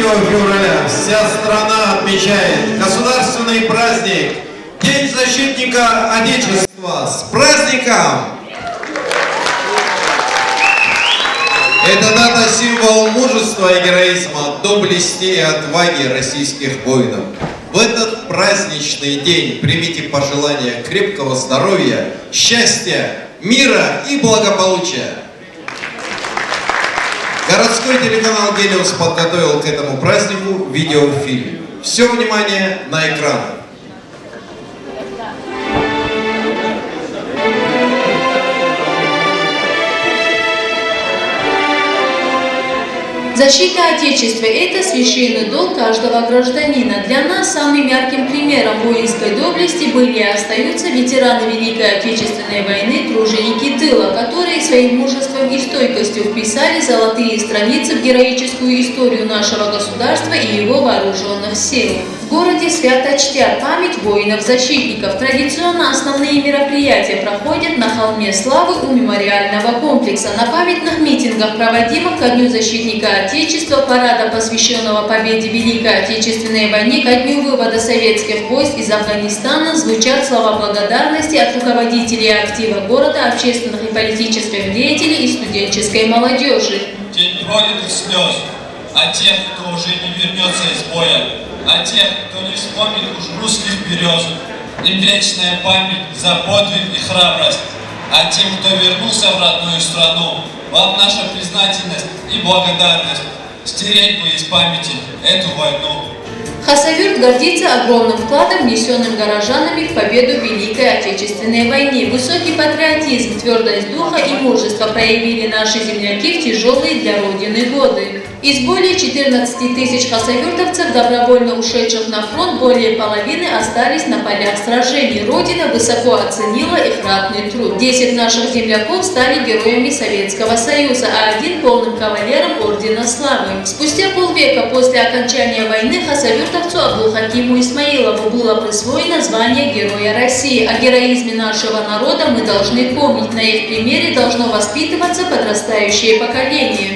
февраля вся страна отмечает государственный праздник День защитника Отечества. С праздником! Эта дата – символ мужества и героизма, доблести и отваги российских воинов. В этот праздничный день примите пожелания крепкого здоровья, счастья, мира и благополучия. Городской телеканал «Гелиос» подготовил к этому празднику видеофильм. Все внимание на экран. Защита Отечества – это священный долг каждого гражданина. Для нас самым ярким примером воинской доблести были и остаются ветераны Великой Отечественной войны, труженики тыла, которые своим мужеством и стойкостью вписали золотые страницы в героическую историю нашего государства и его вооруженных сил. В городе свято чтят память воинов-защитников. Традиционно основные мероприятия проходят на холме славы у мемориального комплекса. На памятных митингах, проводимых ко Дню защитника Отечества, парада, посвященного победе в Великой Отечественной войне, ко дню вывода советских войск из Афганистана, звучат слова благодарности от руководителей актива города, общественных и политических деятелей и студенческой молодежи. День пролитых слез, а тех, кто уже не вернется из боя, а тех, кто не вспомнит уж русских берез, им вечная память за подвиг и храбрость, а тем, кто вернулся в родную страну, вам наша признательность и благодарность. Стереть бы из памяти эту войну. Хасавюрт гордится огромным вкладом, внесенным горожанами в победу в Великой Отечественной войне. Высокий патриотизм, твердость духа и мужество проявили наши земляки в тяжелые для Родины годы. Из более 14 тысяч хасавюртовцев, добровольно ушедших на фронт, более половины остались на полях сражений. Родина высоко оценила их ратный труд. 10 наших земляков стали героями Советского Союза, а один полным кавалером Ордена Славы. Спустя полвека после окончания войны хасавюртовцу Абдулхакиму Исмаилову было присвоено звание Героя России. О героизме нашего народа мы должны помнить. На их примере должно воспитываться подрастающее поколение.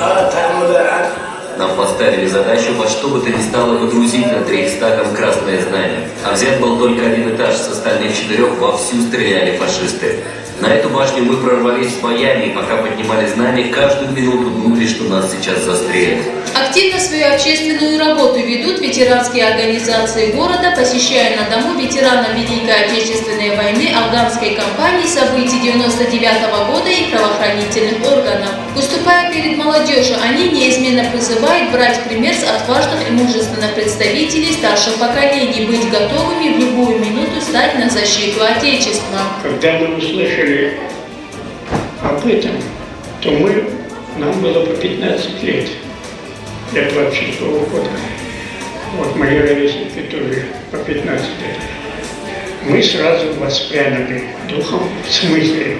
Нам поставили задачу во что бы то ни стало выгрузить над Рейхстагом красное знамя. А взят был только один этаж, с остальных 4 вовсю стреляли фашисты. На эту башню мы прорвались с боями, и пока поднимали знамя, каждую минуту думали, что нас сейчас застрелят. Активно свою общественную работу ведут ветеранские организации города, посещая на дому ветеранов Великой Отечественной войны, афганской кампании, событий 99-го года и правоохранительных органов. Выступая перед молодежью, они неизменно призывают брать пример с отважных и мужественных представителей старших поколений, быть готовыми в любую минуту стать на защиту Отечества. Когда мы услышали об этом, то нам было по 15 лет. Я 26-го года. Вот мои ровесники тоже по 15 лет. Мы сразу воспрянули духом, в смысле,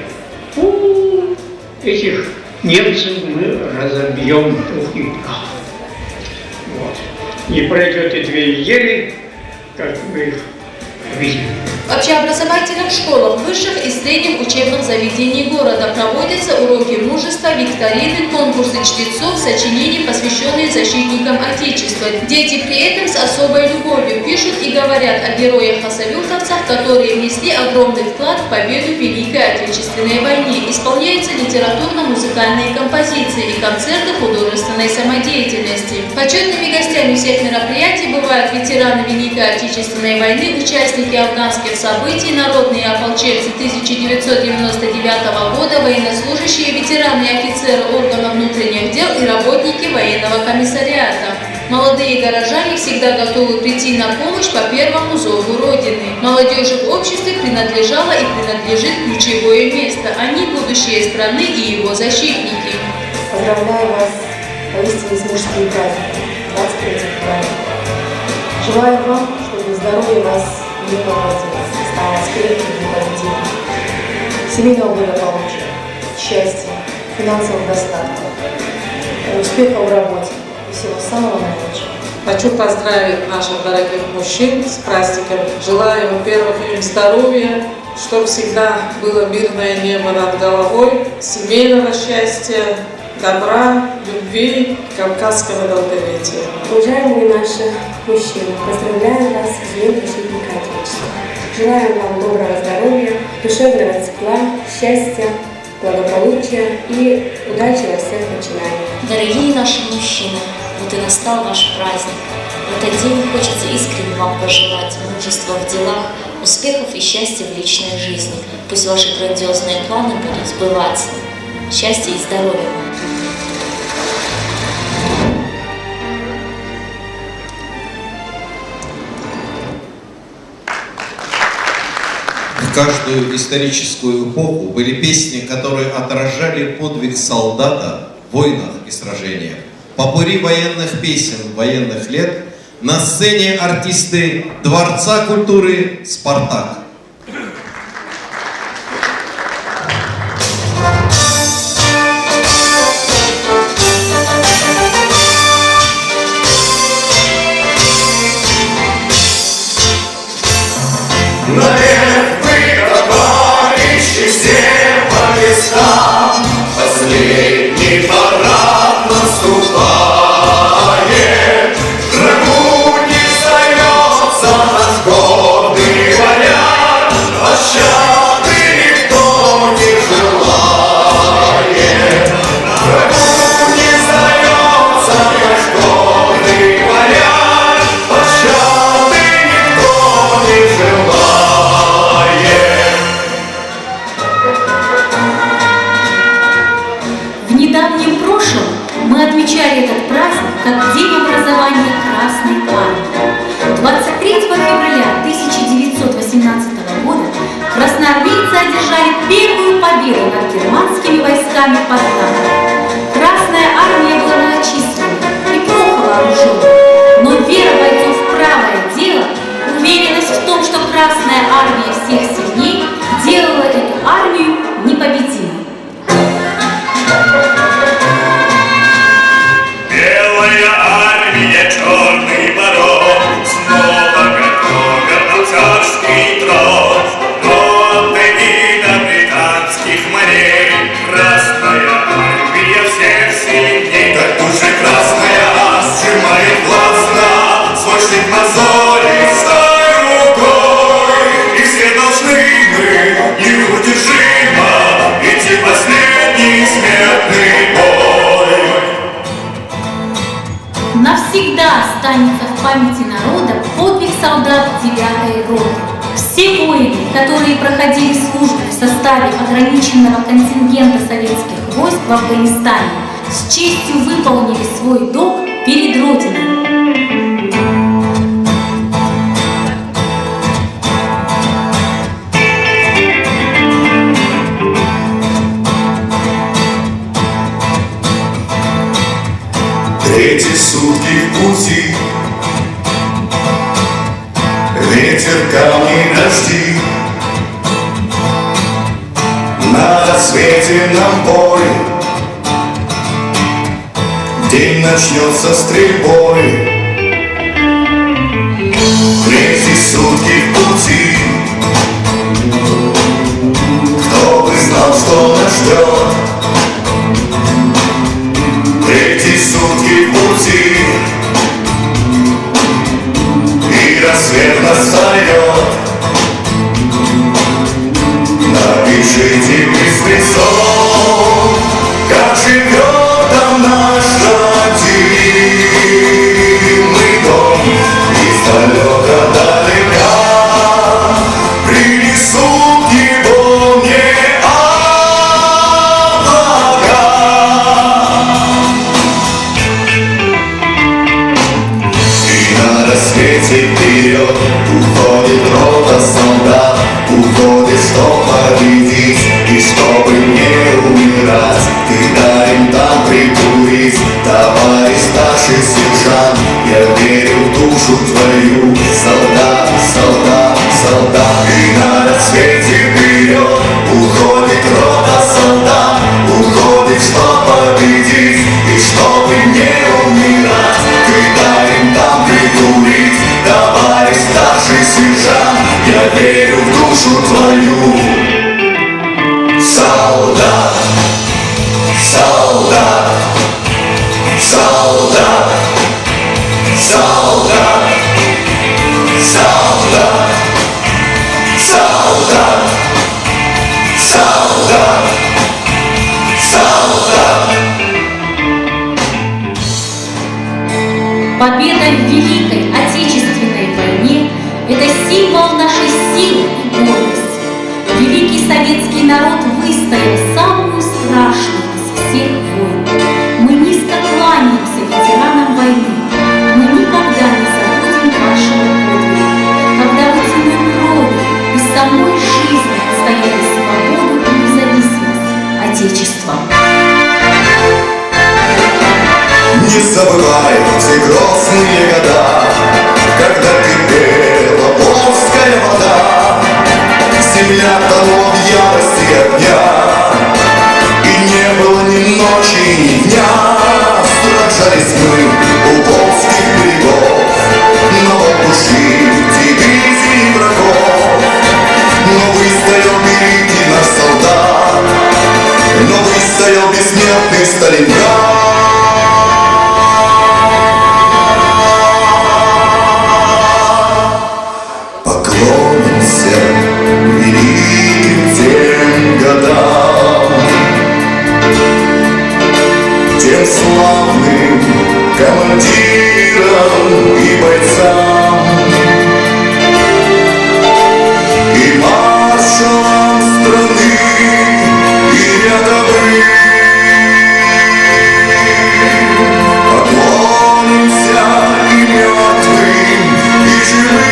этих немцев мы разобьем дух и прах. Вот. Не пройдет и 2 недели, как мы их видим. В общеобразовательных школах, высших и средних учебных заведений города проводятся уроки мужества, викторины, конкурсы чтецов, сочинений, посвященные защитникам Отечества. Дети при этом с особой любовью пишут и говорят о героях-хасавюртовцах, которые внесли огромный вклад в победу в Великой Отечественной войне. Исполняются литературно-музыкальные композиции и концерты художественной самодеятельности. Почетными гостями всех мероприятий бывают ветераны Великой Отечественной войны, участники афганских событий, народные ополченцы 1999 года, военнослужащие, ветераны и офицеры органов внутренних дел и работники военного комиссариата. Молодые горожане всегда готовы прийти на помощь по первому зову Родины. Молодежи в обществе принадлежало и принадлежит ключевое место. Они – будущее страны и его защитники. Поздравляю вас поистине с мужским праздником, 23 февраля. Желаю вам, чтобы здоровье вас не повредилось, оставалось крепким и непобедимым. Семейного благополучия, счастья, финансового достатка, успеха в работе и всего самого наилучшего. Хочу поздравить наших дорогих мужчин с праздником. Желаю, во-первых, им здоровья, чтобы всегда было мирное небо над головой, семейного счастья, добра, любви, кавказского долголетия. Уважаемые наши мужчины, поздравляем вас с Днем защитника Отечества. Желаем вам доброго здоровья, душевного тепла, счастья, благополучия и удачи во всех начинаниях. Дорогие наши мужчины, вот и настал ваш праздник. В этот день хочется искренне вам пожелать мужества в делах, успехов и счастья в личной жизни. Пусть ваши грандиозные планы будут сбываться. Счастья и здоровья вам! В каждую историческую эпоху были песни, которые отражали подвиг солдата в войнах и сражениях. Попурри военных песен военных лет на сцене артисты Дворца культуры «Спартак». Последний парад наступает, врагу не сдается наш гордый варяг, пощады никто не желает. Врагу не сдается наш гордый варяг, пощады никто не желает. В недавнем прошлом мы отмечали этот праздник как День образования Красной Армии. 23 февраля 1918 года красноармейцы одержали первую победу над германскими войсками под Нарвой. Красная армия была многочисленной и плохо вооруженной, но вера бойцов в правое дело, уверенность в том, что Красная армия всех сильней, делала эту армию непобедимой. Белая армия, черный барон, снова готова на царский трон. Но от до британских морей Красная армия всех сильней. Так тут же красная сжимает властно свой штык мозолистой рукой. И все должны мы неудержимо идти последний смертный бой. Навсегда останется в памяти народа подвиг солдат 9-й роты. Все воины, которые проходили службу в составе ограниченного контингента советских войск в Афганистане, с честью выполнили свой долг перед Родиной. Третьи сутки в пути, ветер, камни, дожди. На рассвете нам поле день начнется стрельбой. Третьи сутки в пути, кто бы знал, что нас ждет. Третьи сутки в пути, и рассвет настает. Напишите близнецов, как живет там наш родимый дом. Издалека далека принесут его мне облака. И на рассвете вперед уходит рота солдат, уходит, чтоб победить и чтобы не умирать. Ты дай им там прикурить, товарищ старший сержант. Я верю в душу твою, солдат, солдат, солдат. И на рассвете вперед уходит рота солдат, уходит, чтоб победить и чтобы не умирать. Ты дай им там прикурить, товарищ старший сержант. Я верю в душу твою, солдат, солдат. Победа в Великой Отечественной войне – это символ нашей силы и гордости. Великий советский народ выстоял самую страшную из всех войн. Мы низко кланяемся ветеранам войны. Мы никогда не забудем вашего подвига, когда вы ценой крови и самой жизни отстояли свободу и независимость Отечества. Не забывай те грозные года, когда кипела Волжская вода, земля тонула в ярости огня, и не было ни ночи, ни дня. Сражались мы у волжских берегов, но от души дивизии врагов. Но выстоял великий наш солдат, но выстоял бессмертный Сталинград. Великим тем годам, тем славным командирам и бойцам, и маршалам страны, и рядовым. Поклонимся и мертвым, и живым,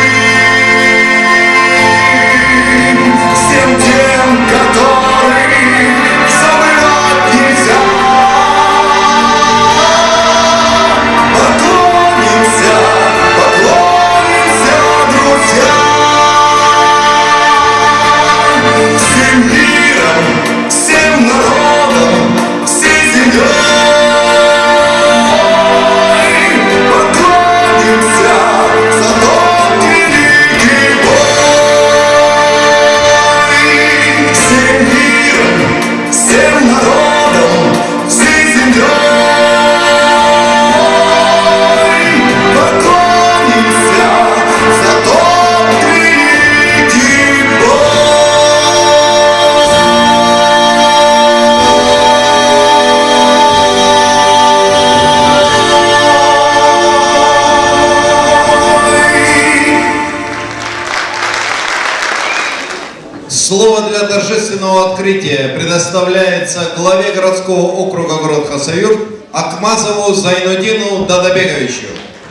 Слово для торжественного открытия предоставляется главе городского округа город Хасавюрт Акмазову Зайнудину Дадабеговичу.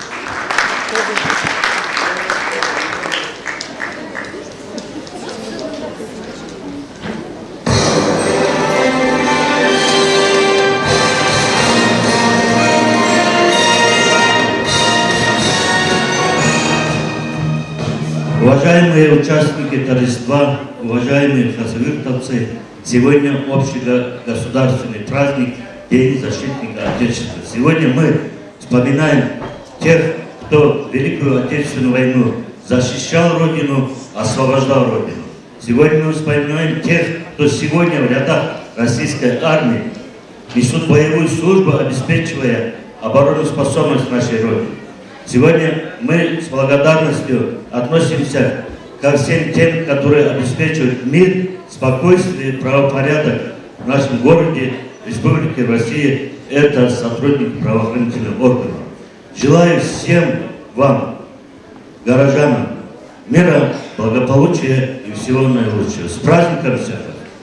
Уважаемые участники торжества, уважаемые хасавюртовцы, сегодня общегосударственный праздник День защитника Отечества. Сегодня мы вспоминаем тех, кто Великую Отечественную войну защищал Родину, освобождал Родину. Сегодня мы вспоминаем тех, кто сегодня в рядах российской армии несут боевую службу, обеспечивая обороноспособность нашей Родины. Сегодня мы с благодарностью относимся ко всем тем, которые обеспечивают мир, спокойствие, правопорядок в нашем городе, Республике России. Это сотрудники правоохранительных органов. Желаю всем вам, горожанам, мира, благополучия и всего наилучшего. С праздником всех!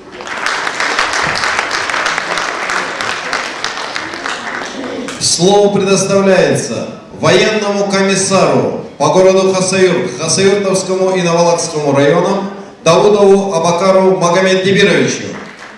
Слово предоставляется военному комиссару по городу Хасавюрт, Хасавюртовскому и Навалакскому районам Даудову Абакару Магомед-Дибировичу.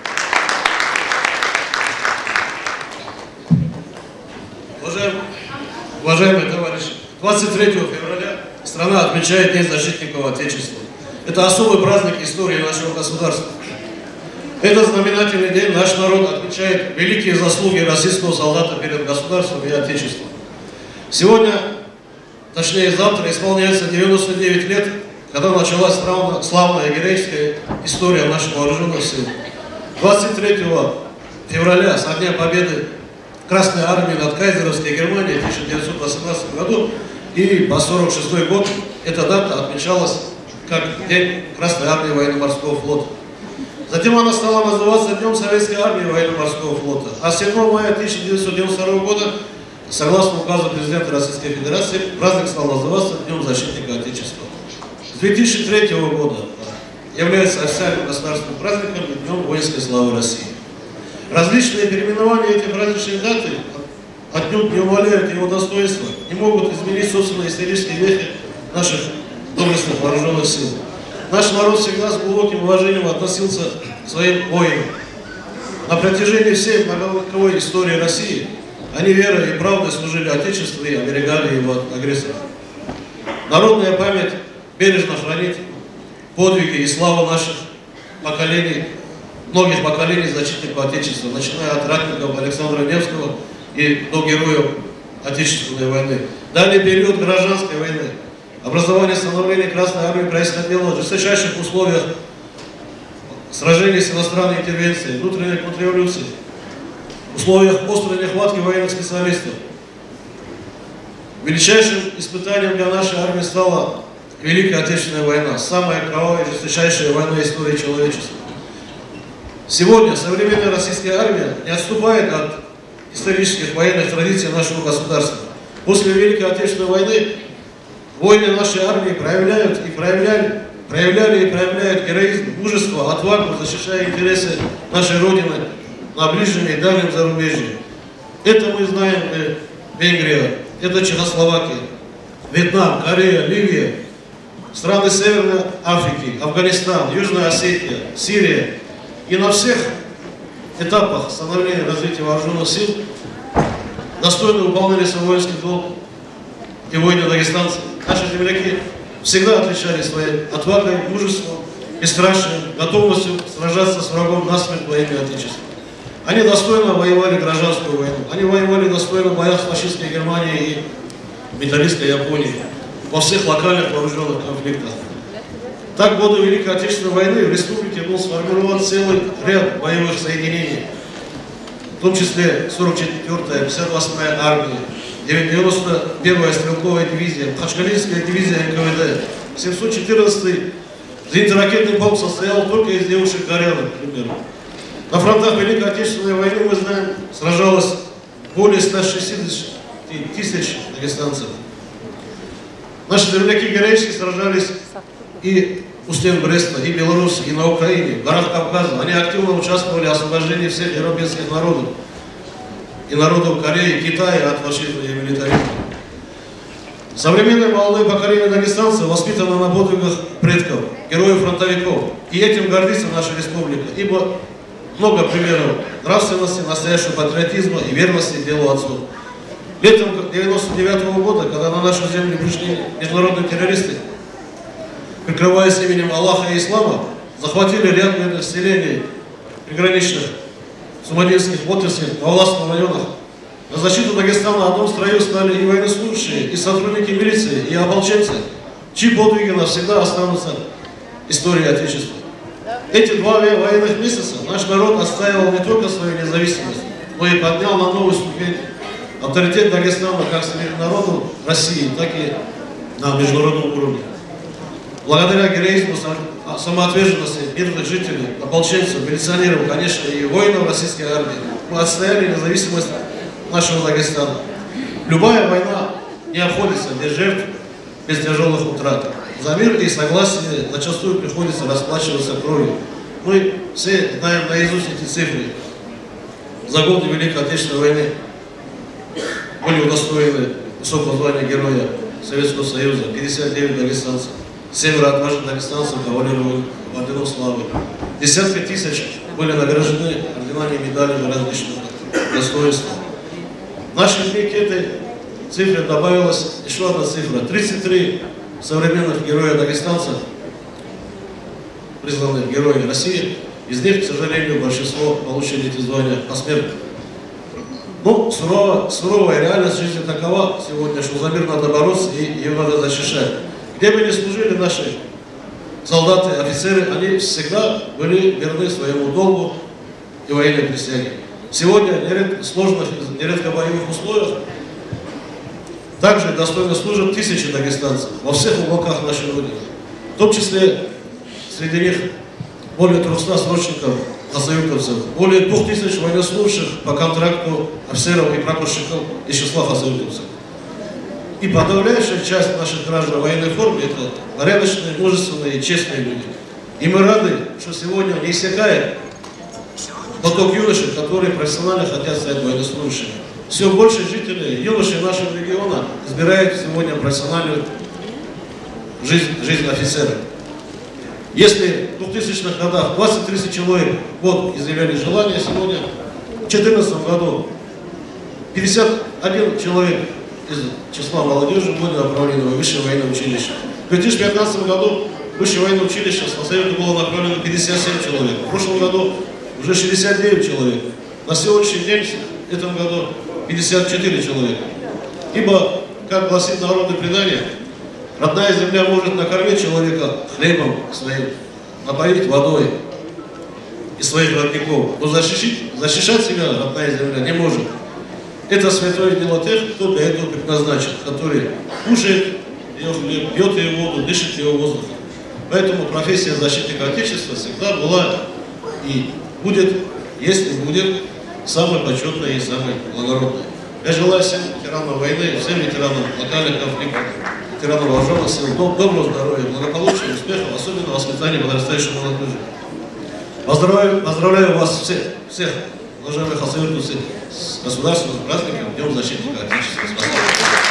Уважаемые товарищи, 23 февраля страна отмечает День защитников Отечества. Это особый праздник истории нашего государства. Этот знаменательный день наш народ отмечает великие заслуги российского солдата перед государством и Отечеством. Сегодня, точнее завтра, исполняется 99 лет, когда началась славная героическая история наших вооруженных сил. 23 февраля, со дня победы Красной армии над Кайзеровской Германией в 1918 году и по 1946 год эта дата отмечалась как День Красной армии военно-морского флота. Затем она стала называться Днем Советской армии военно-морского флота. А 7 мая 1992 года согласно указу президента Российской Федерации, праздник стал называться Днем защитника Отечества. С 2003 года является официальным государственным праздником и Днем воинской славы России. Различные переименования этих праздничных дат отнюдь не умаляют его достоинства, не могут изменить собственные исторические вехи наших доблестных вооруженных сил. Наш народ всегда с глубоким уважением относился к своим воинам. На протяжении всей многовековой истории России они верой и правдой служили Отечеству и оберегали его от агрессоров. Народная память бережно хранит подвиги и славу наших поколений, многих поколений защитников Отечества, начиная от ратников Александра Невского и до героев Отечественной войны. Далее период гражданской войны. Образование и становление Красной Армии происходило в жесточайших условиях сражений с иностранной интервенцией, внутренней контрреволюции, в условиях острой нехватки военных специалистов. Величайшим испытанием для нашей армии стала Великая Отечественная война, самая кровавая и жесточайшая война истории человечества. Сегодня современная российская армия не отступает от исторических военных традиций нашего государства. После Великой Отечественной войны воины нашей армии проявляли и проявляют героизм, мужество, отвагу, защищая интересы нашей Родины на ближнем и дальнем зарубежье. Это мы знаем Венгрия, это Чехословакия, Вьетнам, Корея, Ливия, страны Северной Африки, Афганистан, Южная Осетия, Сирия. И на всех этапах становления и развития вооруженных сил достойно выполняли свой воинский долг и воины-дагестанцы. Наши земляки всегда отличались своей отвагой, мужеством, бесстрашием, готовностью сражаться с врагом насмерть во имя Отечества. Они достойно воевали гражданскую войну, они воевали достойно в боях с фашистской Германией и металлистской Японией во всех локальных вооруженных конфликтах. Так, в годы Великой Отечественной войны в республике был сформирован целый ряд боевых соединений, в том числе 44-я, 58-я армия, 91-я стрелковая дивизия, Махачкалинская дивизия НКВД, 714-й зенитно-ракетный полк состоял только из девушек-горянок, к примеру. На фронтах Великой Отечественной войны, мы знаем, сражалось более 160 тысяч дагестанцев. Наши земляки героически сражались и у стен Бреста, и Беларуси, и на Украине, в горах Кавказа. Они активно участвовали в освобождении всех европейских народов и народов Кореи, Китая от фашизма и милитаризма. Современное молодое поколение дагестанцев воспитано на подвигах предков, героев-фронтовиков. И этим гордится наша республика, ибо много примеров нравственности, настоящего патриотизма и верности делу отцов. Летом 1999 года, когда на нашу землю пришли международные террористы, прикрываясь именем Аллаха и Ислама, захватили ряд мирных селений приграничных, Сумадинских, Вотлинских, Павловских районах. На защиту Дагестана в одном строю стали и военнослужащие, и сотрудники милиции, и ополченцы, чьи подвиги навсегда останутся историей Отечества. Эти 2 военных месяца наш народ отстаивал не только свою независимость, но и поднял на новую ступень авторитет Дагестана как среди народов России, так и на международном уровне. Благодаря героизму, самоотверженности мирных жителей, ополченцев, милиционеров, конечно, и воинов российской армии, мы отстояли независимость нашего Дагестана. Любая война не обходится без жертв, без тяжелых утрат. За мир и согласие зачастую приходится расплачиваться кровью. Мы все знаем наизусть эти цифры. За годы Великой Отечественной войны были удостоены высокого звания Героя Советского Союза 59 дагестанцев. 7 отважных дагестанцев кавалеров орденом славы. Десятки тысяч были награждены орденами и медалями различных достоинств. В наши дни к этой цифре добавилась еще одна цифра. 33 современных героя-дагестанцев, признанных героями России. Из них, к сожалению, большинство получили эти звания посмертно. Ну, суровая реальность жизни такова сегодня, что за мир надо бороться и ее надо защищать. Где бы ни служили наши солдаты, офицеры, они всегда были верны своему долгу и военной присяге. Сегодня в сложных, нередко боевых условиях также достойно служат тысячи дагестанцев во всех уголках нашей Родины. В том числе среди них более 300 срочников хасавюртовцев, более 2000 военнослужащих по контракту офицеров и прапорщиков из числа хасавюртовцев. И подавляющая часть наших граждан в военной форме – это порядочные, мужественные и честные люди. И мы рады, что сегодня не иссякает поток юношей, которые профессионально хотят стать военнослужащими. Все больше жителей, юношей нашего региона избирают сегодня профессиональную жизнь офицера. Если в 2000-х годах 20-30 человек в год изъявляли желание, сегодня в 2014 году 51 человек из числа молодежи были направлены в Высшее военное училище. В 2015 году в Высшее военное училище с Хасавюрта было направлено 57 человек. В прошлом году уже 69 человек. На сегодняшний день, в этом году, 54 человека. Ибо, как гласит народное предание, родная земля может накормить человека хлебом своим, напоить водой и своих родников, но защищать себя родная земля не может. Это святое дело тех, кто для этого предназначен, который кушает ее хлеб, пьет ее воду, дышит ее воздухом. Поэтому профессия защитника Отечества всегда была и будет, если будет, самой почетной и самой благородной. Я желаю всем ветеранам войны, всем ветеранам локальных конфликтов, ветеранам вооруженных сил доброго здоровья, благополучия, успехов, особенно воспитания подрастающей молодежи. Поздравляю вас всех, уважаемые хасавюртовцы, с государственным праздником Днем защитника Отечества. Спасибо.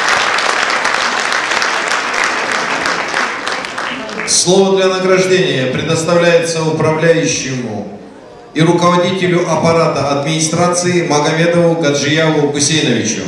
Слово для награждения предоставляется управляющему и руководителю аппарата администрации Магомедову Гаджияву Гусейновичу.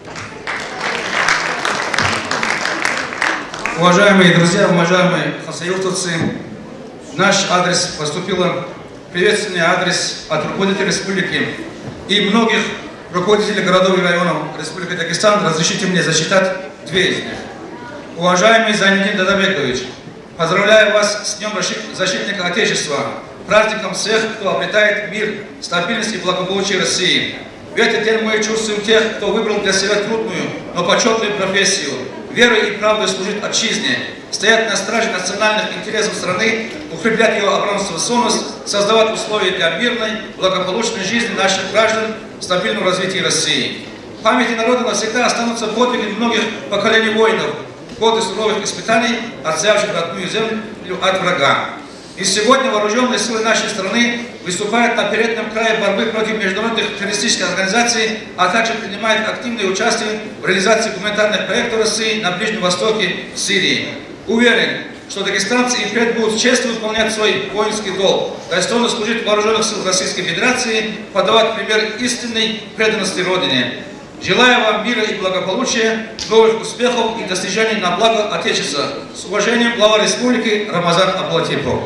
Уважаемые друзья, уважаемые хасавюртовцы, в наш адрес поступило приветственный адрес от руководителей республики и многих руководителей городов и районов Республики Дагестан. Разрешите мне зачитать две из них. Уважаемый Зайнудин Дадабекович, поздравляю вас с Днем защитника Отечества, праздником всех, кто обретает мир, стабильность и благополучие России. В этот день мы чувствуем тех, кто выбрал для себя трудную, но почетную профессию, верой и правдой служить отчизне, стоять на страже национальных интересов страны, укреплять ее обороноспособность, создавать условия для мирной, благополучной жизни наших граждан, стабильного развития России. В памяти народа навсегда останутся подвиги многих поколений воинов, годы суровых испытаний, отстоявших родную землю от врага. И сегодня вооруженные силы нашей страны выступают на переднем крае борьбы против международных террористических организаций, а также принимают активное участие в реализации гуманитарных проектов России на Ближнем Востоке и Сирии. Уверен, что дагестанцы и впредь будут честно выполнять свой воинский долг, достойно служить в вооруженных силах Российской Федерации, подавать пример истинной преданности Родине. Желаю вам мира и благополучия, новых успехов и достижений на благо Отечества. С уважением, глава республики Рамазан Аблатипов.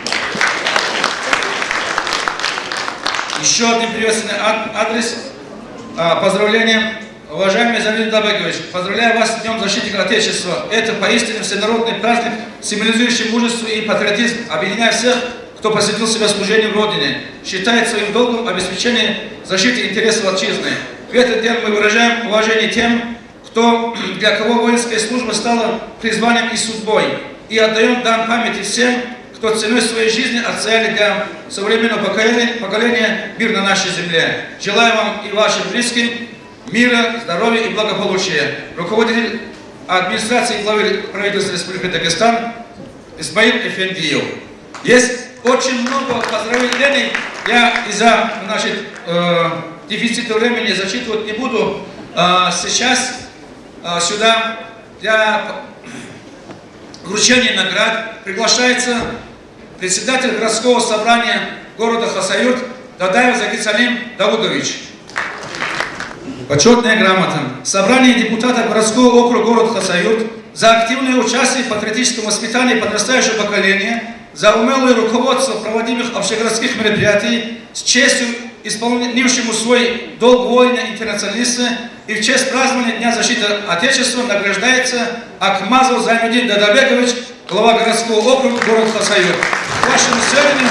Еще один приветственный адрес. Поздравления. Уважаемый Зайнудин Дадабекович, поздравляю вас с Днем защитника Отечества. Это поистине всенародный праздник, символизирующий мужество и патриотизм, объединяя всех, кто посвятил себя служению Родине, считает своим долгом обеспечение защиты интересов отчизны. В этот день мы выражаем уважение тем, для кого воинская служба стала призванием и судьбой, и отдаем дан памяти всем, кто ценой своей жизни отстояли для современного поколения мир на нашей земле. Желаю вам и вашим близким мира, здоровья и благополучия. Руководитель администрации главы правительства Республики Дагестан Исмаил Эфендиев. Есть очень много поздравлений. Я из-за дефицита времени зачитывать не буду. Сейчас сюда для вручения наград приглашается председатель городского собрания города Хасавюрт Дадаев Загицалим Давудович. Почетная грамота. Собрание депутатов городского округа города Хасавюрт за активное участие в патриотическом воспитании подрастающего поколения, за умелое руководство проводимых общегородских мероприятий, с честью исполнившему свой долг воина-интернационалиста и в честь празднования Дня защиты Отечества награждается Акмазов Зайнудин Дадабекович, глава городского округа города Хасавюрт. К вашему сведению,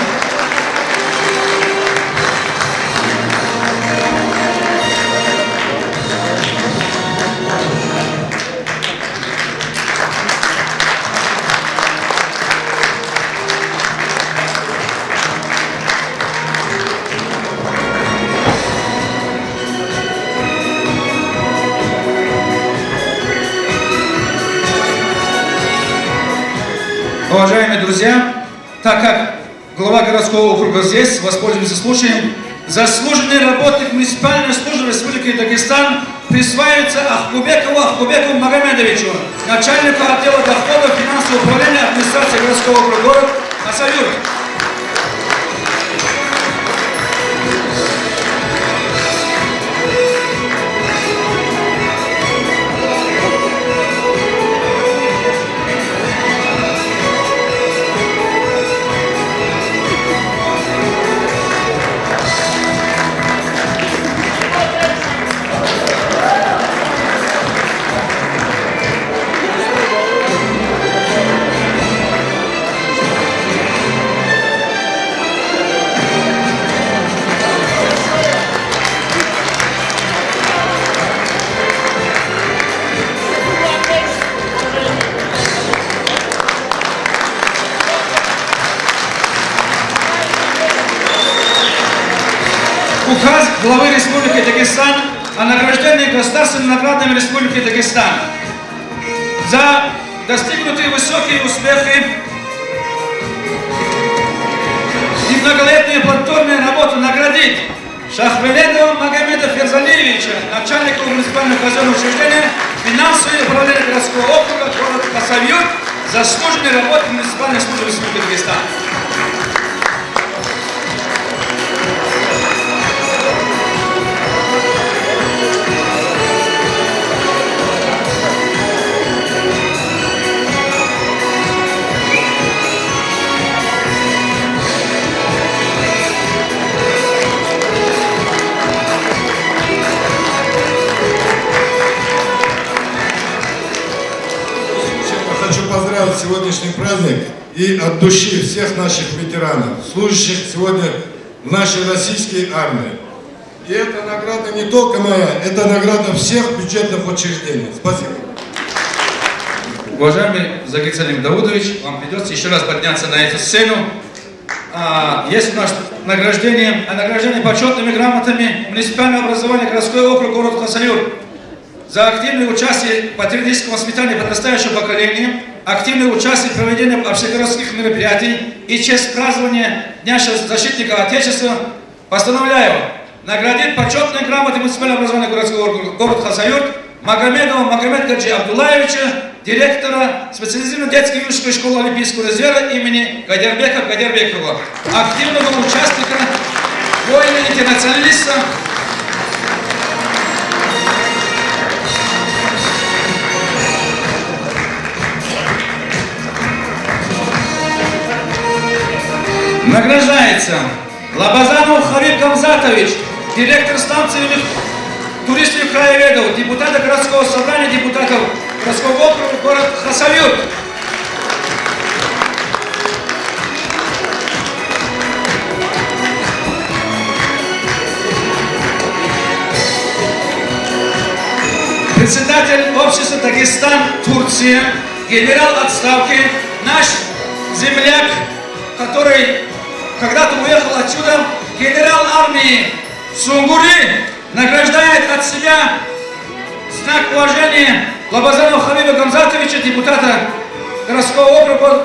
Уважаемые друзья, так как глава городского округа здесь, воспользуемся случаем, заслуженный работник муниципальной службы Республики Дагестан присваивается Ахкубекову Магомедовичу, начальнику отдела доходов финансового управления администрации городского округа город Хасавюрт. Указ главы Республики Дагестан о награждении государственными наградами Республики Дагестан за достигнутые высокие успехи и многолетнюю плодотворную работу наградить Шахвеледова Магомеда Ферзалиевича, начальника муниципального казенного учреждения финансового управления городского округа город Хасавюрт, заслуженный работник муниципальной службы Республики Дагестан. Хочу поздравить сегодняшний праздник и от души всех наших ветеранов, служащих сегодня в нашей российской армии. И эта награда не только моя, это награда всех бюджетных учреждений. Спасибо. Уважаемый Загид Салим Даудович, вам придется еще раз подняться на эту сцену. Есть у нас награждение почетными грамотами муниципального образования городской округ город Хасавюрт за активное участие в патриотическом воспитании подрастающего поколения, активное участие в проведении общегородских мероприятий и честь празднования Дня защитника Отечества постановляю наградить почетной грамотой муниципального образования городского округа город Хасавюрт Магомедова Магомед Гаджи Абдулаевича, директора специализированной детской юношеской школы Олимпийского резерва имени Гадербекова, активного участника, воина-интернационалиста, награждается Лабазанов Хабиб Гамзатович, директор станции туристов краеведов, депутата городского собрания, депутатов городского округа город Хасавюрт. Председатель общества Дагестан, Турция, генерал отставки, наш земляк, который когда-то уехал отсюда, генерал армии Сунгури, награждает от себя знак уважения Лабазанова Хабиба Гамзатовича, депутата городского округа.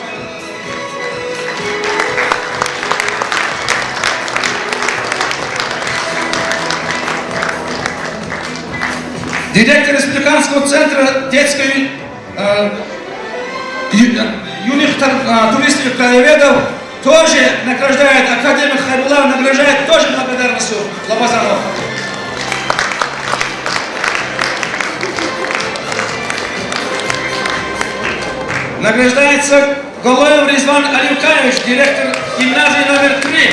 Директор Республиканского центра детской юных туристов краеведов тоже награждает, академик Хайбулаев награждает тоже благодарностью Лабазанова. Награждается Голоев Резван Алюкаевич, директор гимназии номер 3.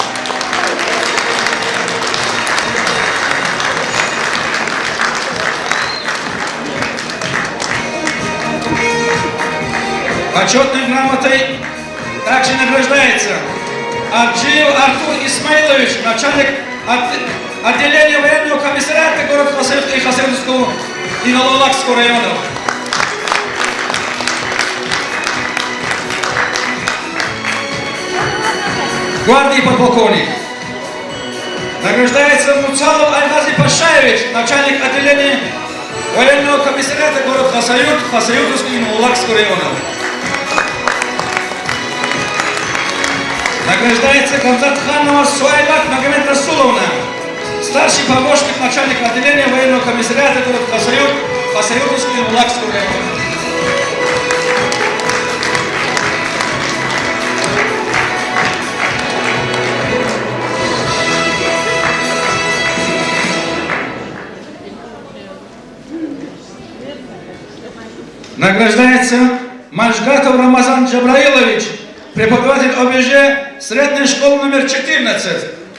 Почетной грамотой также награждается Аджиев Артур Исмаилович, начальник отделения военного комиссариата города Хасавюрт и Хасавюртского и Налолакского районов. Гвардии подполковник. Награждается Муцалов Альгази Пашаевич, начальник отделения военного комиссариата города Хасавюрт, Хасавюртского и Налолакского районов. Награждается Камзатханова Суайлат Магомед Расуловна, старший помощник начальника отделения военного комиссариата город Хасавюрт по Хасавюртовскому и Мулакскому району. Награждается Мажгатов Рамазан Джабраилович, преподаватель ОБЖ средней школы номер 14.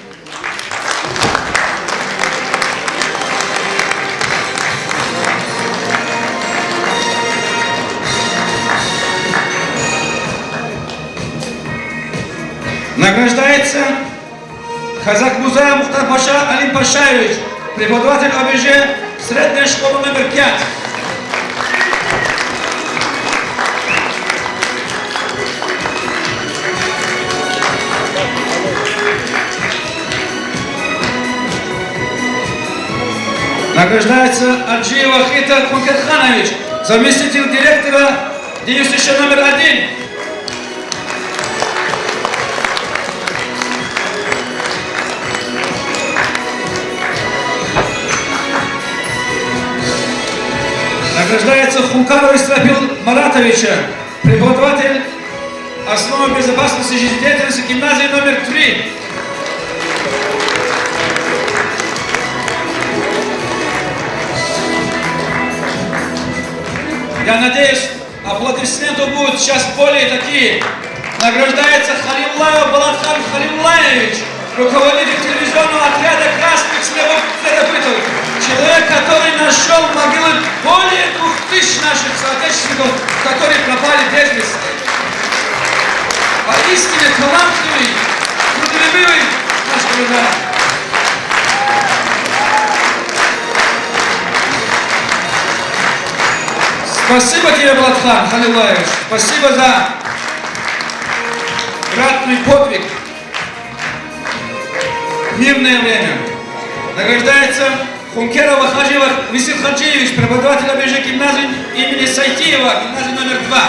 Награждается Казакмузая Мухтар Паша Алим Пашаевич, преподаватель ОБЖ средней школы номер 5. Награждается Аджиева Хита Кункетханович, заместитель директора ДЮСШ номер 1. Награждается Хункаров Истрапил Маратовича, преподаватель основы безопасности жизнедеятельности гимназии номер 3. Я надеюсь, аплодисменты будут сейчас более такие. Награждается Халимлаев Балатхан Халимлаевич, руководитель телевизионного отряда красных следопытов. Человек, который нашел могилы более 2000 наших соотечественников, которые пропали без вести. Поистине талантливый, трудолюбивый наш гражданин. Спасибо тебе, Балатхан Халилаевич, спасибо за ратный подвиг в мирное время. Награждается Хункерова Хажива Висир Хаджиевич, преподаватель ОБЖ гимназии имени Сайтиева, гимназия номер 2.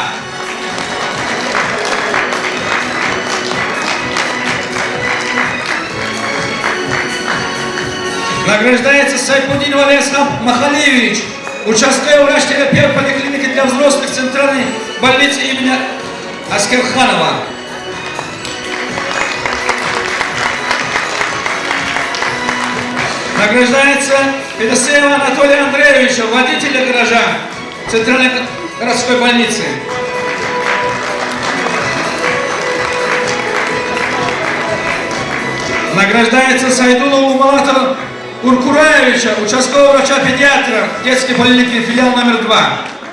Награждается Сайфудинов Алиасхам Махалевич, участковый врач-терапевт поликлиники для взрослых Центральной больницы имени Аскерханова. Награждается Федосеева Анатолия Андреевича, водителя гаража Центральной городской больницы. Награждается Сайдулову Малата Уркураевича, участкового врача-педиатра детской поликлиники, филиал номер 2.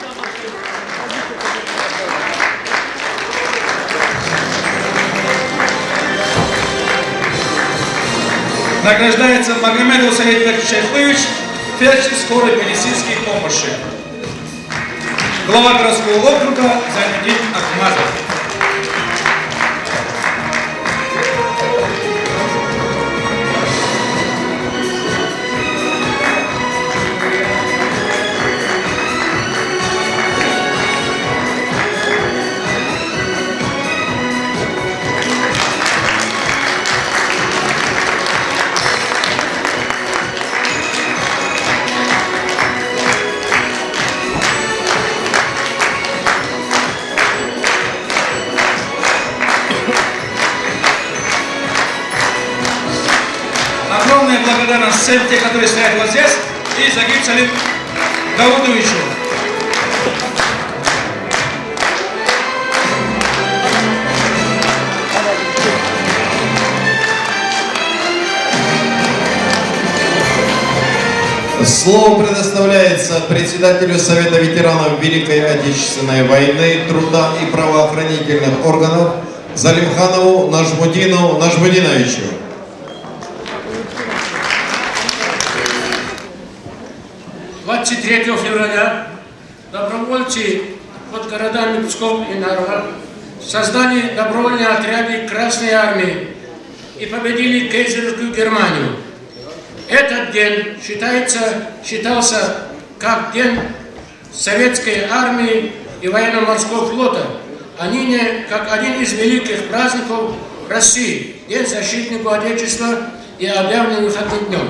Награждается Магомедов Саид Шейхлович, фельдшер скорой медицинской помощи. Глава городского округа Зайнудин Ахмазов. Благодарность всем тем, которые стоят вот здесь, и Загиб Салим Даудовичу. Слово предоставляется председателю Совета ветеранов Великой Отечественной войны, труда и правоохранительных органов Залимханову Нажмудину Нажмудиновичу. С 3 февраля добровольцы под городами Псков и Нарва создали добровольные отряды Красной Армии и победили Кайзерскую Германию. Этот день считался как День Советской Армии и Военно-Морского флота, а ныне как один из великих праздников России, День защитнику Отечества и объявлен выходным днем.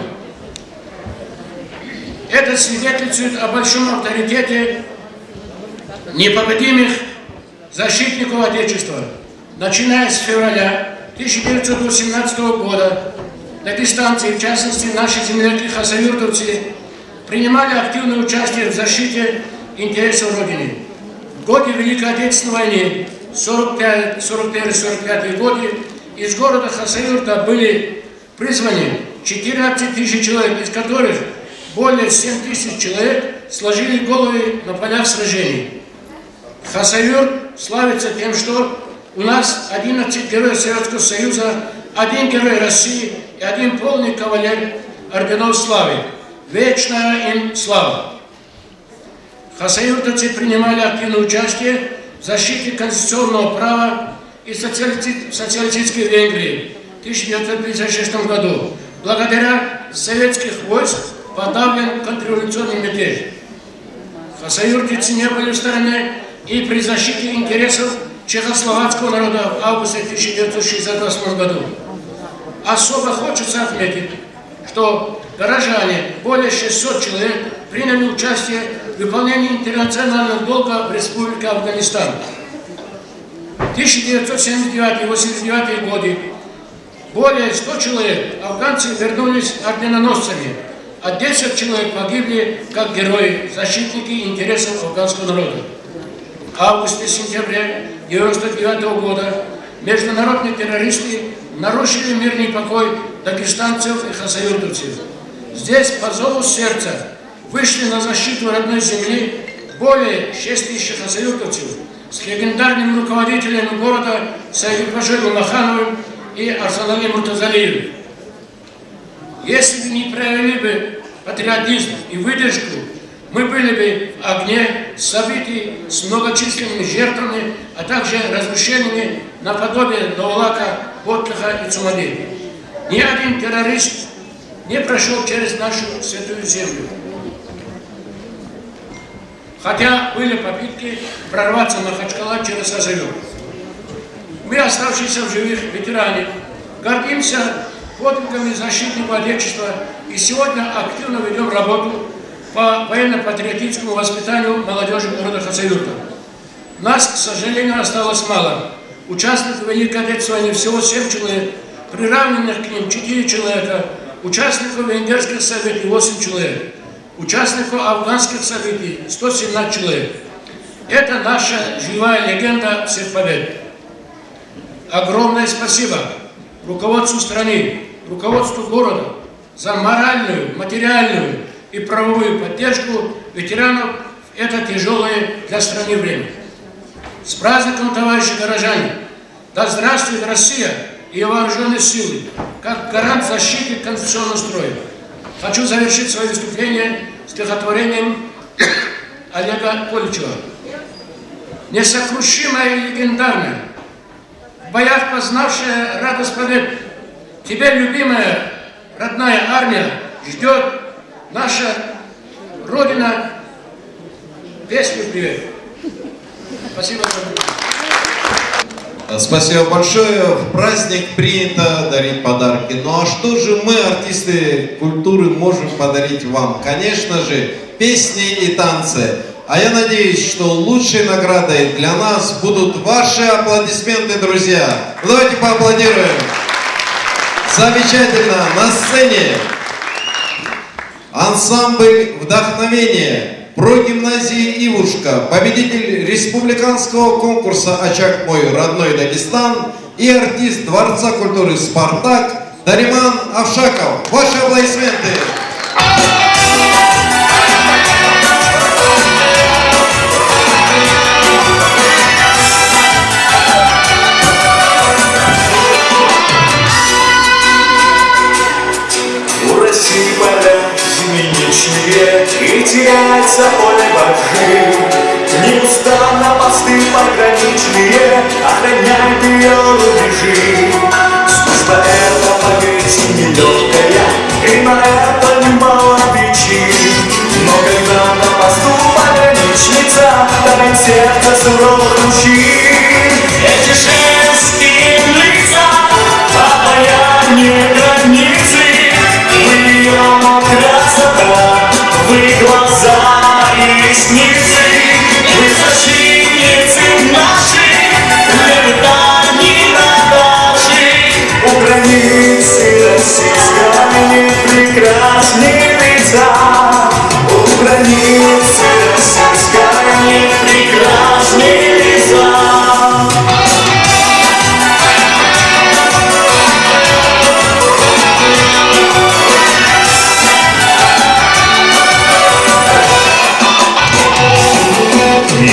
Это свидетельствует о большом авторитете непобедимых защитников Отечества. Начиная с февраля 1918 года дагестанцы, в частности наши земляки хасавюртовцы, принимали активное участие в защите интересов Родины. В годы Великой Отечественной войны, 41-45 годы, из города Хасавюрта были призваны 14 тысяч человек, из которых более 7 тысяч человек сложили головы на полях сражений. Хасавюрт славится тем, что у нас 11 героев Советского Союза, 1 герой России и 1 полный кавалер орденов славы. Вечная им слава! Хасавюртовцы принимали активное участие в защите конституционного права и социалистической Венгрии в 1956 году. Благодаря советских войск подавлен контрреволюционный мятеж. Хасавюртовцы не были в стороне и при защите интересов чехословацкого народа в августе 1968 году. Особо хочется отметить, что горожане, более 600 человек, приняли участие в выполнении интернационального долга в Республике Афганистан. В 1979-1989 годы более 100 человек афганцы вернулись орденоносцами, а 10 человек погибли как герои, защитники интересов афганского народа. В августе-сентябре 1999 года международные террористы нарушили мирный покой дагестанцев и хасавюртовцев. Здесь по зову сердца вышли на защиту родной земли более 6 тысяч хасавюртовцев с легендарными руководителями города Сайгипашой Умахановым и Арсаналем Муртазалиевым. Если бы не проявили бы патриотизм и выдержку, мы были бы в огне событий с многочисленными жертвами, а также разрушениями наподобие Новолака, Ботлиха и Цумады. Ни один террорист не прошел через нашу святую землю. Хотя были попытки прорваться на Махачкала через Хасавюрт. Мы, оставшиеся в живых ветеране, гордимся подвигами защитников Отечества и сегодня активно ведем работу по военно-патриотическому воспитанию молодежи города Хасавюрта. Нас, к сожалению, осталось мало. Участников Великой Отечественной войны всего 7 человек, приравненных к ним 4 человека, участников венгерских событий 8 человек, участников афганских событий 117 человек. Это наша живая легенда всех побед. Огромное спасибо руководству страны, руководству города за моральную, материальную и правовую поддержку ветеранов в это тяжелое для страны время. С праздником, товарищи горожане! Да здравствует Россия и вооруженные силы, как гарант защиты конституционного строя. Хочу завершить свое выступление стихотворением Олега Количева. Несокрушимая и легендарная, в боях познавшая радость побед, тебя, любимая родная армия, ждет наша Родина. Песню привет. Спасибо. Спасибо большое. В праздник принято дарить подарки. Ну а что же мы, артисты культуры, можем подарить вам? Конечно же, песни и танцы. А я надеюсь, что лучшей наградой для нас будут ваши аплодисменты, друзья. Давайте поаплодируем. Замечательно. На сцене ансамбль «Вдохновение» прогимназии «Ивушка», победитель республиканского конкурса «Очаг мой, родной Дагестан» и артист Дворца культуры «Спартак» Дариман Авшаков. Ваши аплодисменты. У России поля земляничные, и теряется поле боржи. Неустанно посты пограничные охраняют ее рубежи. Служба эта, поверьте, нелегкая, и на это немало причин. Но когда на посту пограничница, давит сердце суровых мужчин. Эти женские лица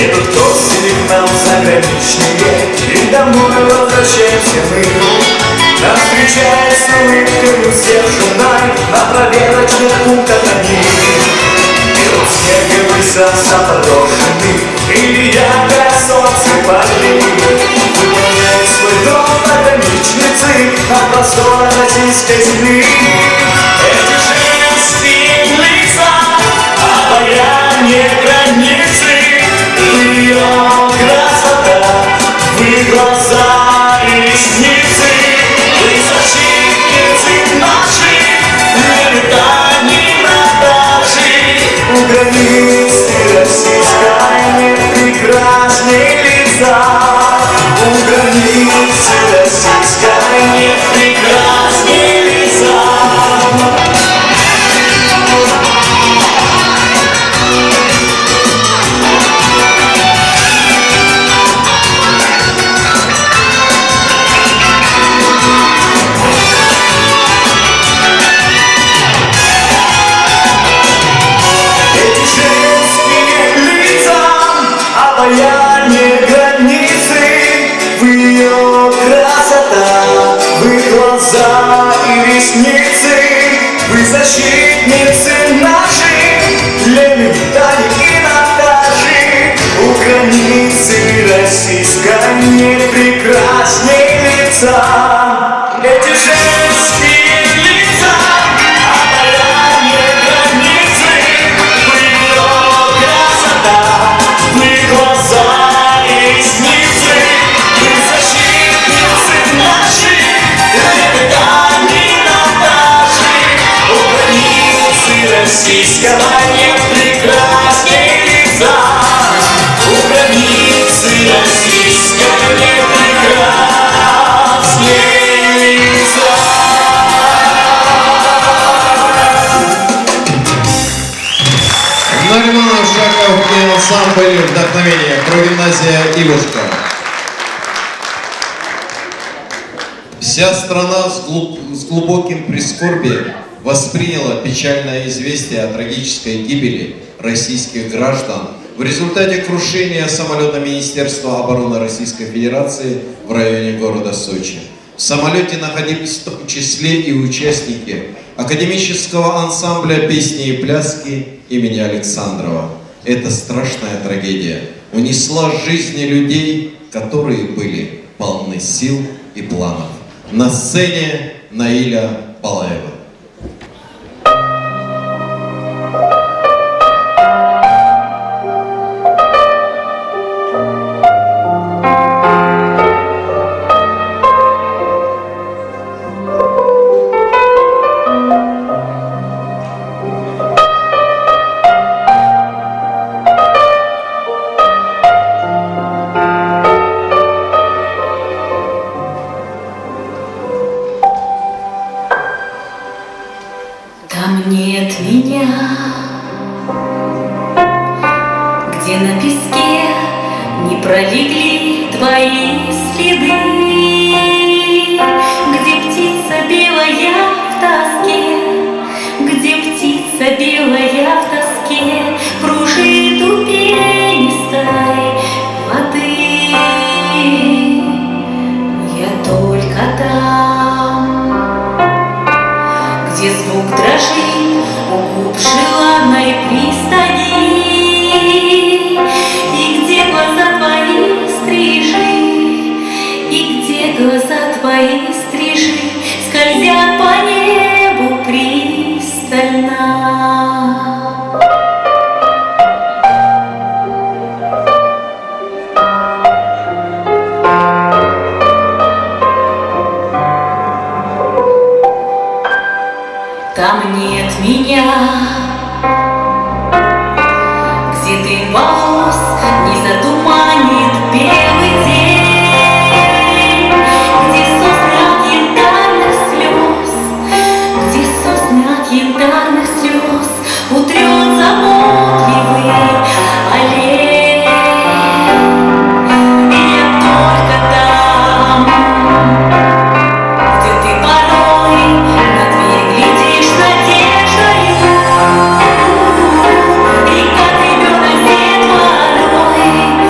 Едут гости к нам заграничные, и домой возвращаемся мы. Нас встречают с улыбкой сдержанной, на проверочных пунктах они. Берут снег и лыса запорошены, или яркое солнце пали. Выполняют свой долг пограничницы на просторах российской земли. Эти женские лица, обаяние границы, ее красота, в их глаза и ресницы. Вы защитницы наши, не летаний продажи. У границы российской нет прекрасных лица. У границы российской нет прекрасных лица. Обаяние границы, в ее красота, в их глаза и ресницы. Вы защитницы наши, для Мигдали и Наташи. У границы российской нет прекрасней лица. Эти женские лица, обаяние границы, в ее красота, в их глаза и ресницы. Вы защитницы наши, Лебедани Наташи. У границы российского нет прекрасней лица. У границы российской нет прекрасней лица. Нариман Шаков и ансамбль «Вдохновение», прогимназия «Ивушка». Вся страна с глубоким прискорбием восприняла печальное известие о трагической гибели российских граждан в результате крушения самолета Министерства обороны Российской Федерации в районе города Сочи. В самолете находились в том числе и участники академического ансамбля «Песни и пляски» имени Александрова. Эта страшная трагедия унесла жизни людей, которые были полны сил и планов. На сцене Наиля Балаева. Там нет меня, где на песке не пролегли твои следы, где птица белая в тоске, где птица белая в тоске кружит у пенистой воды. Я только там, где звук дрожит у губ желанной пристани, и где глаза твои стрижи, и где глаза твои стрижи скользят по небу пристально. Там нет меня, где дым волос не затуманит белый день, где сосны от янтарных слез, где сосны от янтарных слез утрет заботливый олень. И я только там, где ты порой на дверь глядишь надеждою, и как ребенок детворой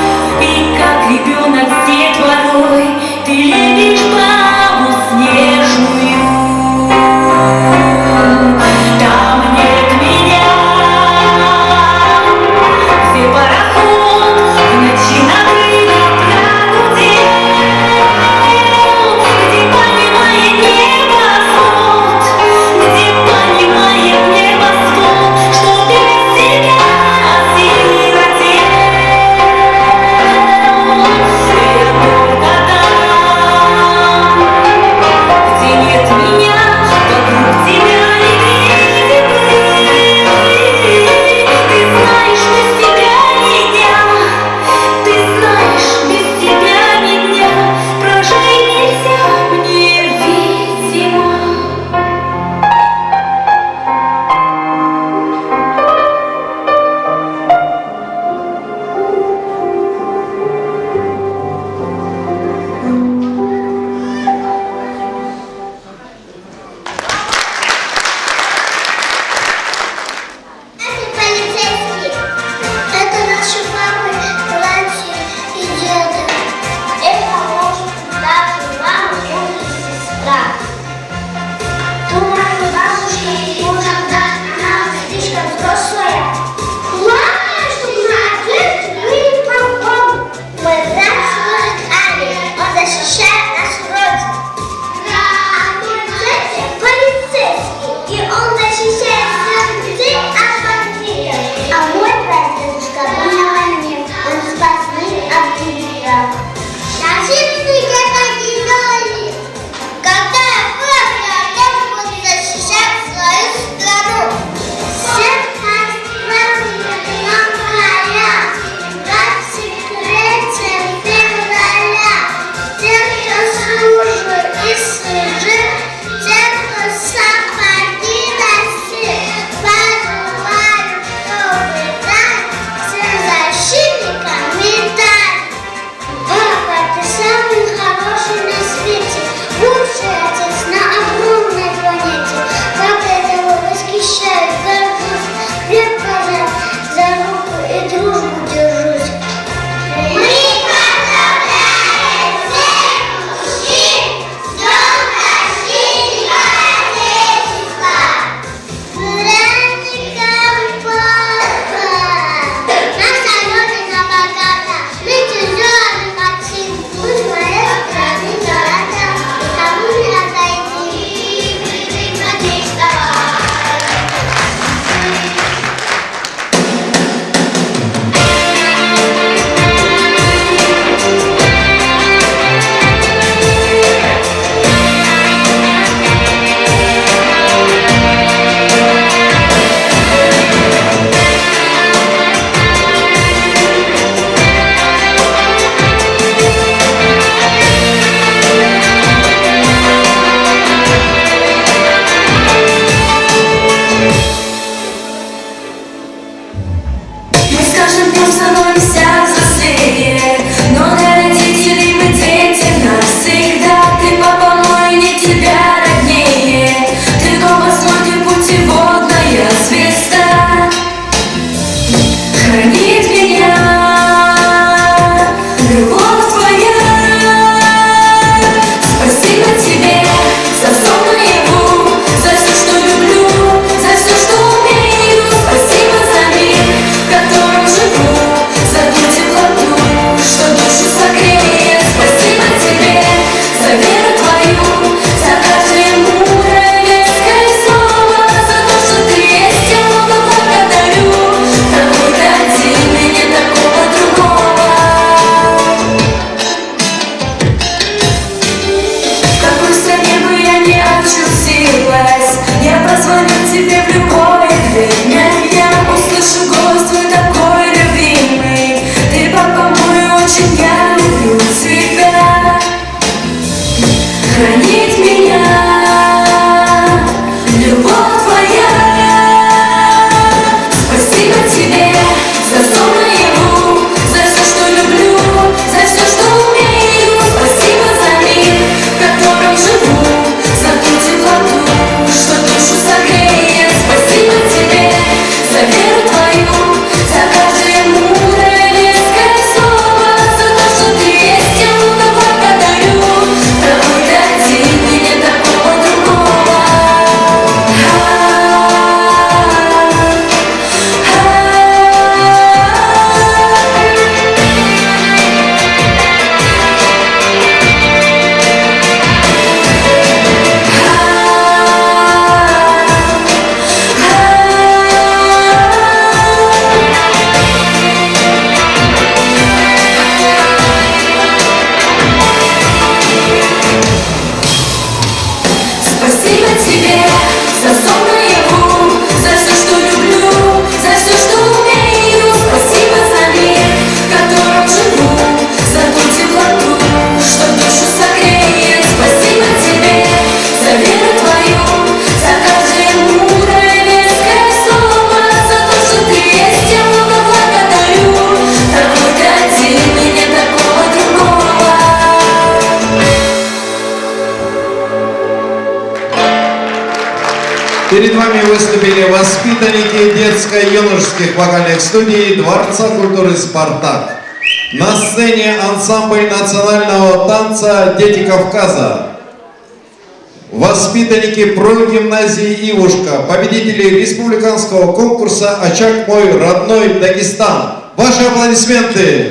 Перед вами выступили воспитанники детско-юношеских вокальных студий Дворца культуры «Спартак». На сцене ансамбль национального танца «Дети Кавказа». Воспитанники прогимназии «Ивушка», победители республиканского конкурса «Очаг мой родной Дагестан». Ваши аплодисменты!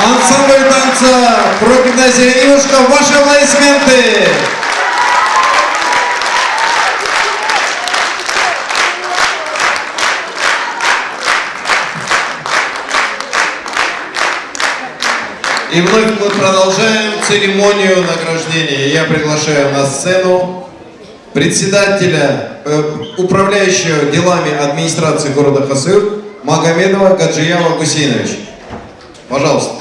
Ансамбль танца «Прогимназия Ивушка», ваши аплодисменты! И вновь мы продолжаем церемонию награждения. Я приглашаю на сцену председателя, управляющего делами администрации города Хасавюрт Магомедова Гаджиява Гусейновича. Пожалуйста.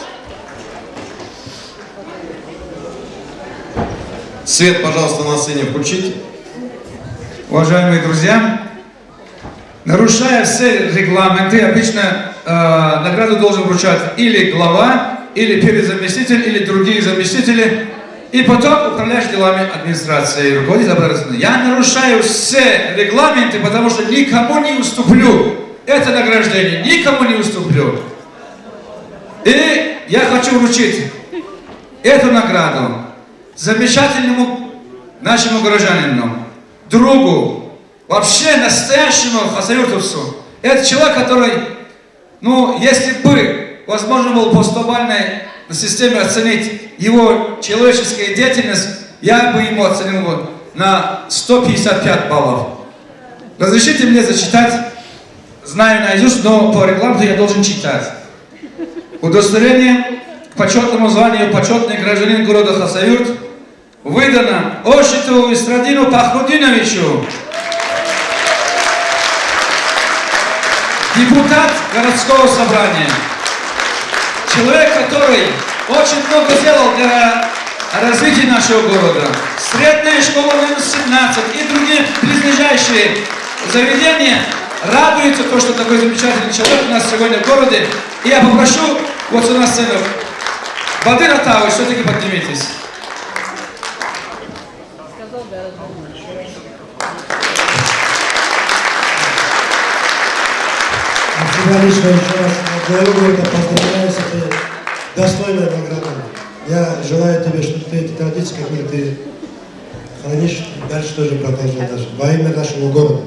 Свет, пожалуйста, на сцене включите. Уважаемые друзья, нарушая все регламенты, обычно награду должен вручать или глава, или перезаместитель, или другие заместители, и потом управляешь делами администрации, руководитель администрации. Я нарушаю все регламенты, потому что никому не уступлю. Это награждение, никому не уступлю. И я хочу вручить эту награду замечательному нашему горожанину, другу, вообще настоящему хасавюртовцу. Это человек, который, ну, если бы возможно было по 100-бальной системе оценить его человеческую деятельность, я бы ему оценил на 155 баллов. Разрешите мне зачитать, знаю наизусть, но по регламенту я должен читать. Удостоверение к почетному званию почетный гражданин города Хасавюрт выдано Ощетову Истрадину Пахрудиновичу, депутат городского собрания. Человек, который очень много сделал для развития нашего города. Средняя школа номер 17 и другие близлежащие заведения радуются то, что такой замечательный человек у нас сегодня в городе. И я попрошу вот сюда на сцену. Бадыр Атавович, все-таки поднимитесь. Я лично еще раз главу города поздравляю с этой достойной наградой. Я желаю тебе, чтобы ты эти традиции, которые ты хранишь, дальше тоже продолжал во имя нашего города.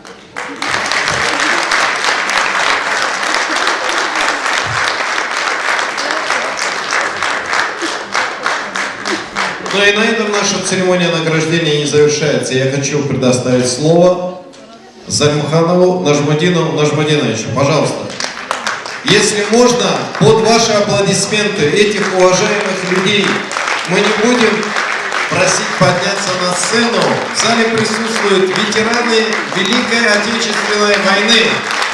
Ну и на этом наша церемония награждения не завершается. Я хочу предоставить слово Зальмханову Нажмудину Нажмудиновичу. Пожалуйста. Если можно, под ваши аплодисменты этих уважаемых людей мы не будем просить подняться на сцену. В зале присутствуют ветераны Великой Отечественной войны.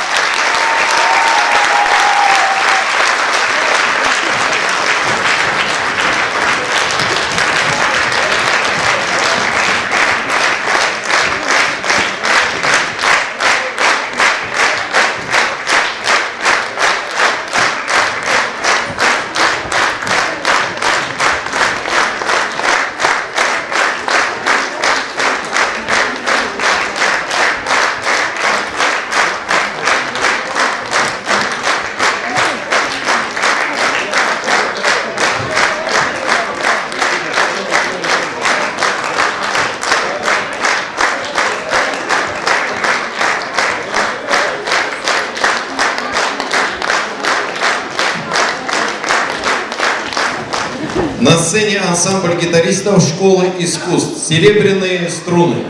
На сцене ансамбль гитаристов школы искусств «Серебряные струны».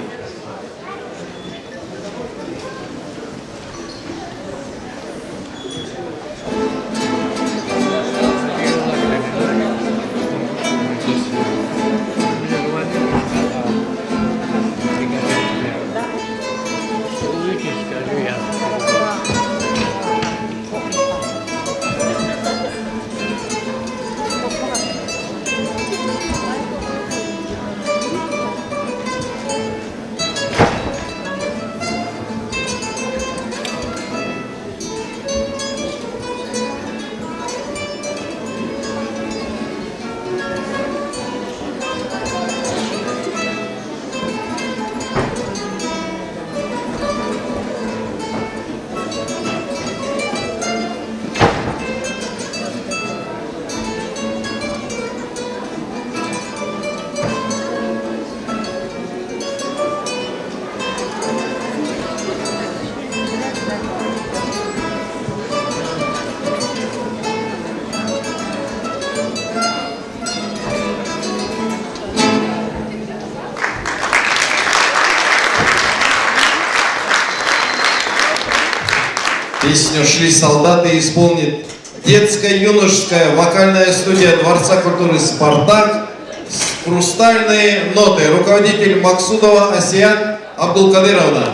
Песню «Шли солдаты» исполнит детско-юношеская вокальная студия Дворца культуры «Спартак» «Хрустальные ноты». Руководитель Максудова Асият Абдулкадыровна.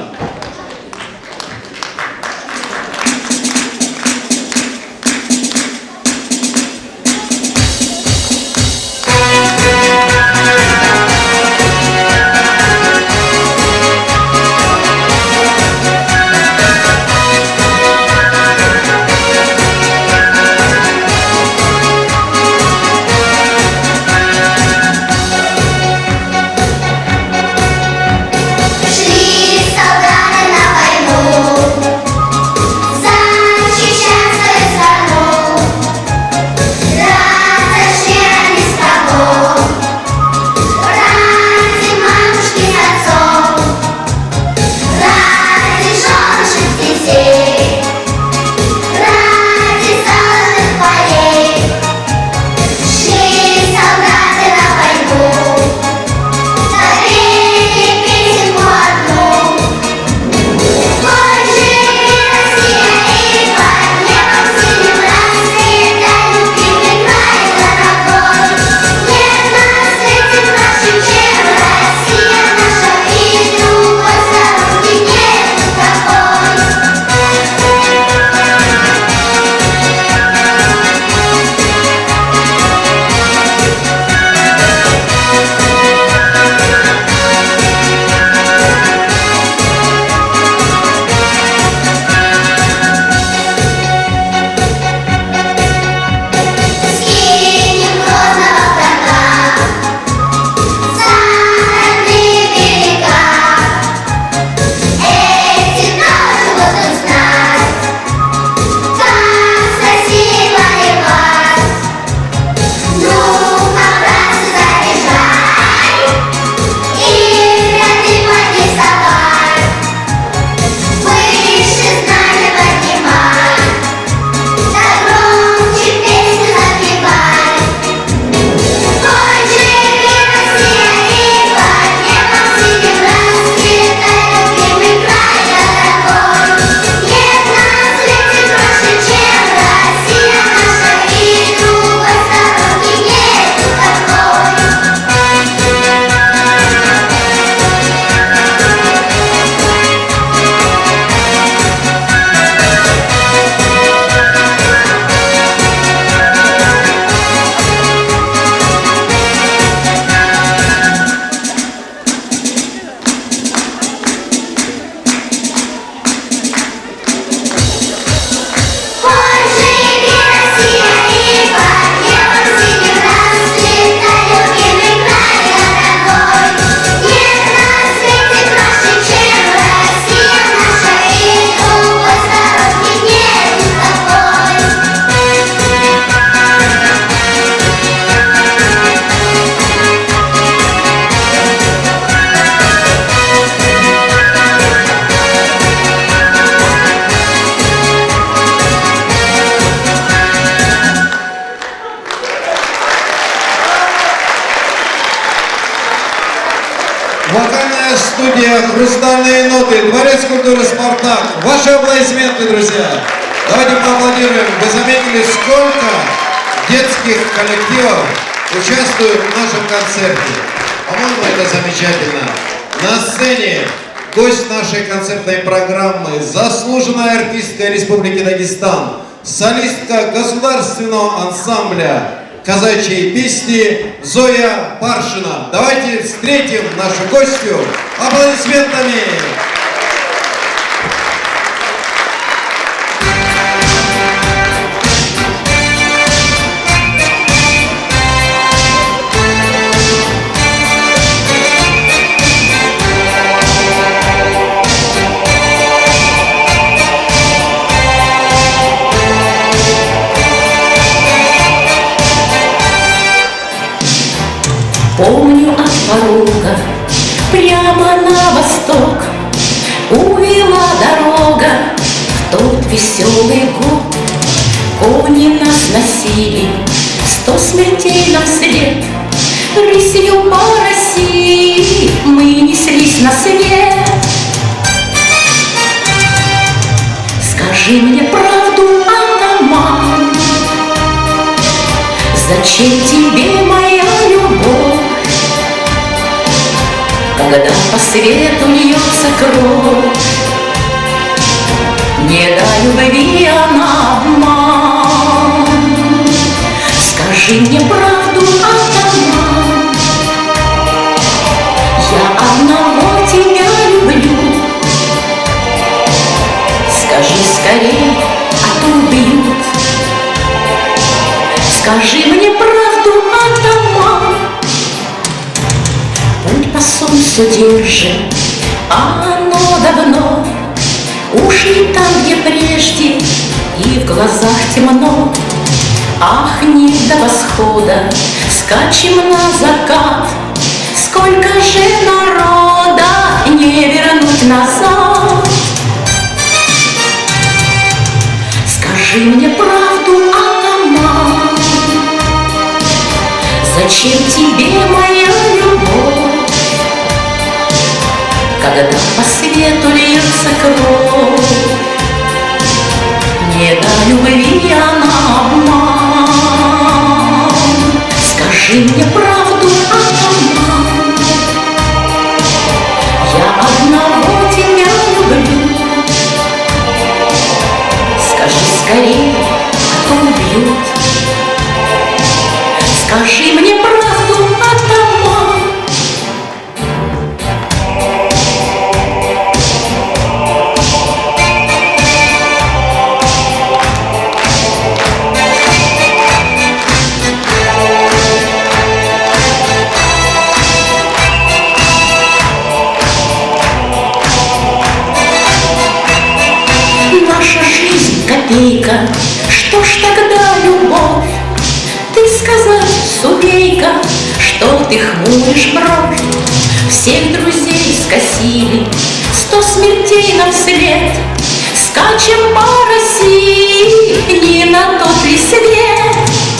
Вокальная студия «Хрустальные ноты», Дворец культуры «Спартак». Ваши аплодисменты, друзья. Давайте поаплодируем. Вы заметили, сколько детских коллективов участвуют в нашем концерте. По-моему, это замечательно. На сцене гость нашей концертной программы, заслуженная артистка Республики Дагестан, солистка государственного ансамбля казачьей песни Зоя Паршина. Давайте встретим нашу гостью аплодисментами. Помню от порога прямо на восток увела дорога в тот веселый год. Кони нас носили 100 смертей нам вслед, рысью по России мы неслись на свет. Скажи Скажи мне правду, атаман, зачем тебе моя любовь, когда по свету льется кровь? Не до любви она обман. Скажи мне правду, атаман, я одного тебя люблю. Скажи скорей, а то убьют. Скажи мне правду, атаман, путь по солнцу держи, а оно давно уж не там, где прежде, и в глазах темно. Ах, не до восхода, скачем на закат, сколько же народа не вернуть назад. Скажи мне правду, атаман, зачем тебе моя любовь, когда по свету льется кровь? Не до любви она обман. Скажи мне правду, атаман, я одного тебя люблю. Скажи скорее, а то убьют. Скажи мне правду, атаман. Наша жизнь копейка, что ж тогда любовь? Ты сказать сумей-ка, что ты хмуришь бровь. Всех друзей скосили, 100 смертей нам вслед. Скачем по России, не на тот ли свет?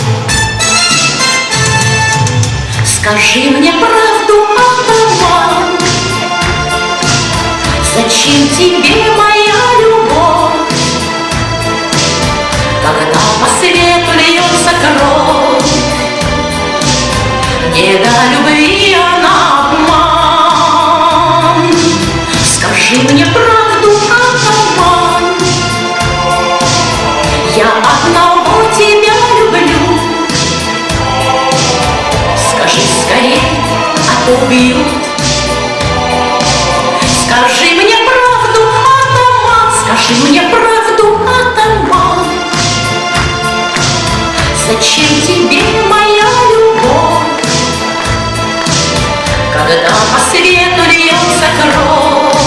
Скажи мне правду, атаман, зачем тебе моя любовь, когда по свету льется кровь? Не до любви она обман. Скажи мне правду, атаман, я одного тебя люблю. Скажи скорей, а то убьют. Скажи мне правду, атаман, скажи мне правду, атаман, зачем тебе моя любовь, когда по свету льется кровь?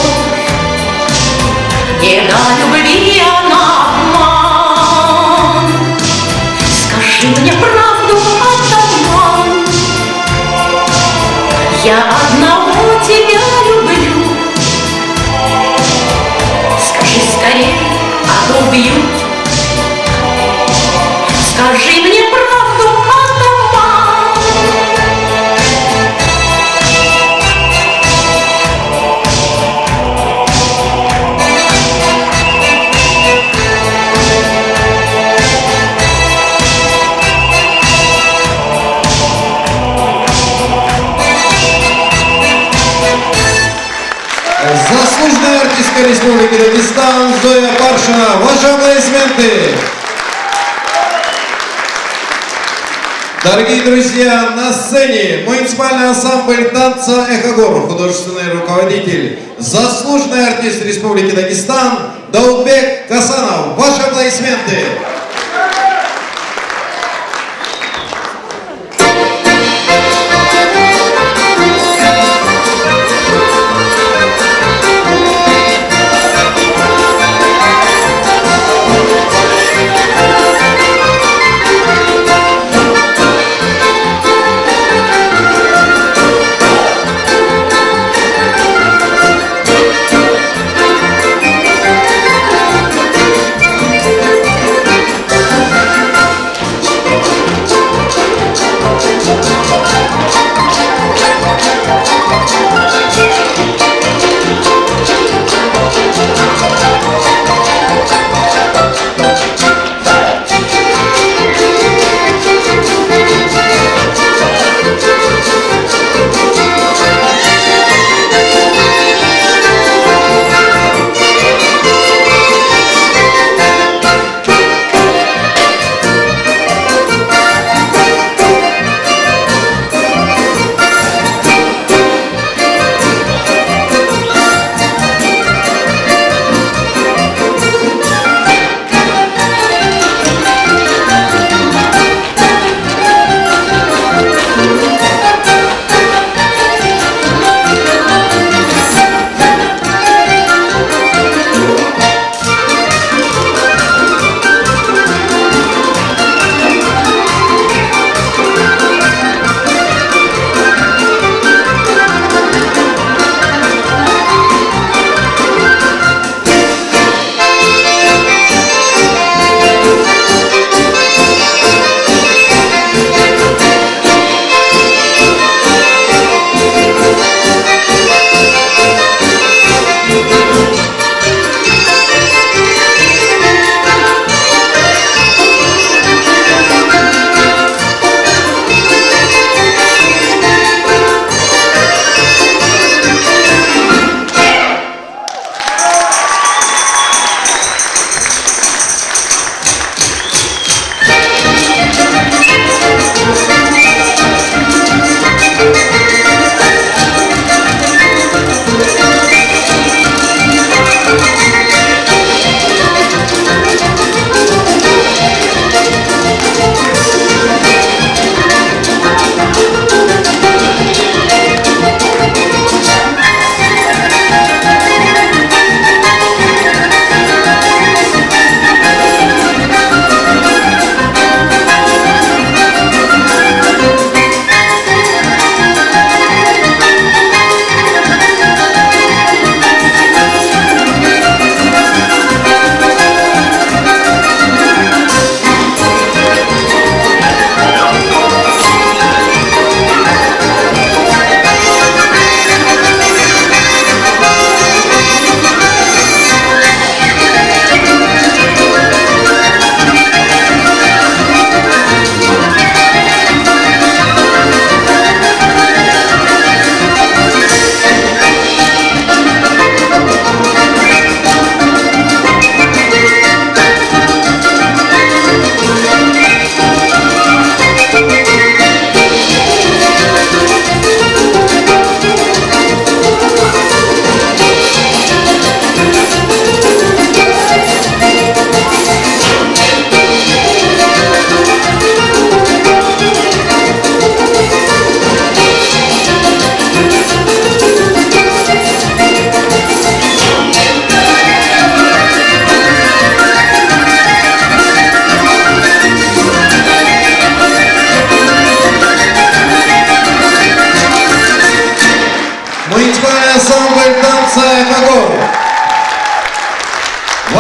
Не до любви она обман. Скажи мне правду, атаман, я одного тебя люблю. Скажи скорее, а то убьют. Скажи мне правду, атаман. Заслуженная артистка Республики Дагестан Зоя Паршина. Ваши аплодисменты. Дорогие друзья, на сцене муниципальный ансамбль танца «Эхогор», художественный руководитель, заслуженный артист Республики Дагестан Даутбек Касанов. Ваши аплодисменты.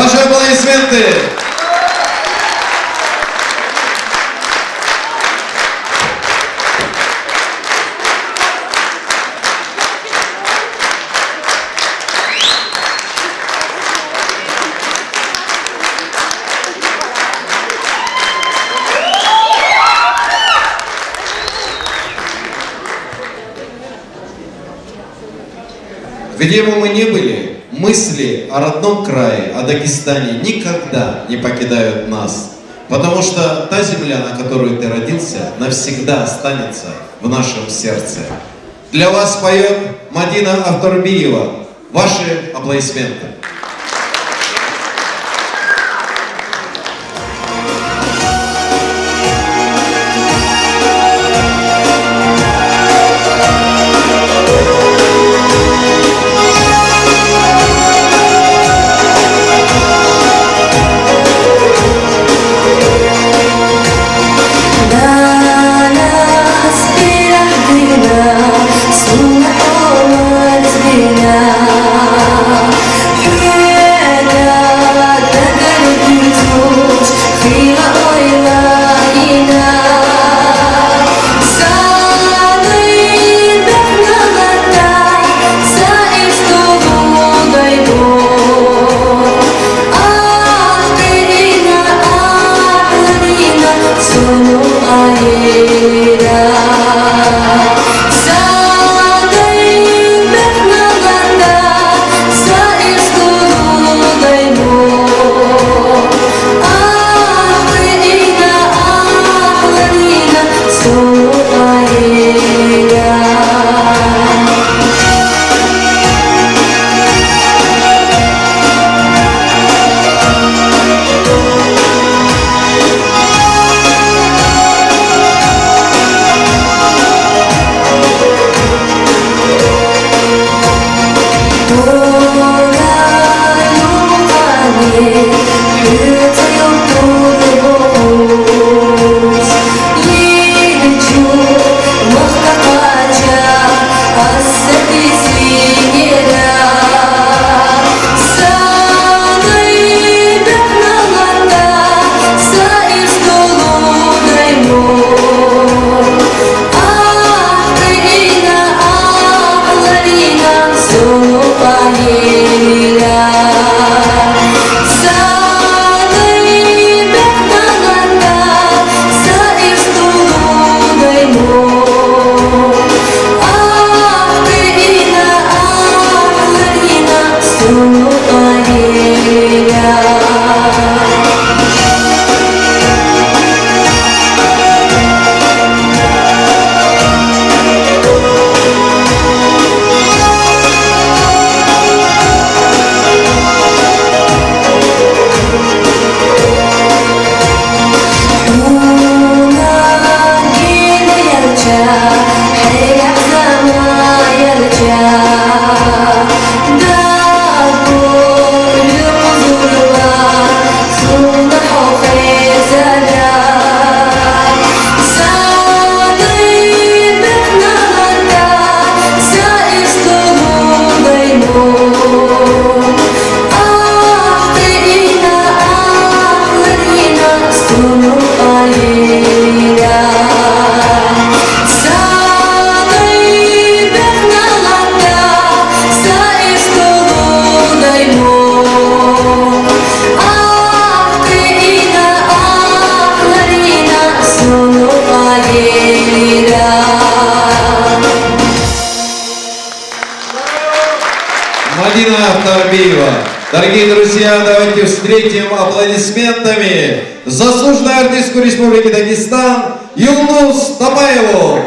Ваши аплодисменты! Где бы мы ни были, мысли о родном крае, о Дагестане никогда не покидают нас. Потому что та земля, на которой ты родился, навсегда останется в нашем сердце. Для вас поет Мадина Автурбиева. Ваши аплодисменты. Мадина Автурбиева. Дорогие друзья, давайте встретим аплодисментами заслуженную артистку Республики Дагестан Юлнус Тапаеву.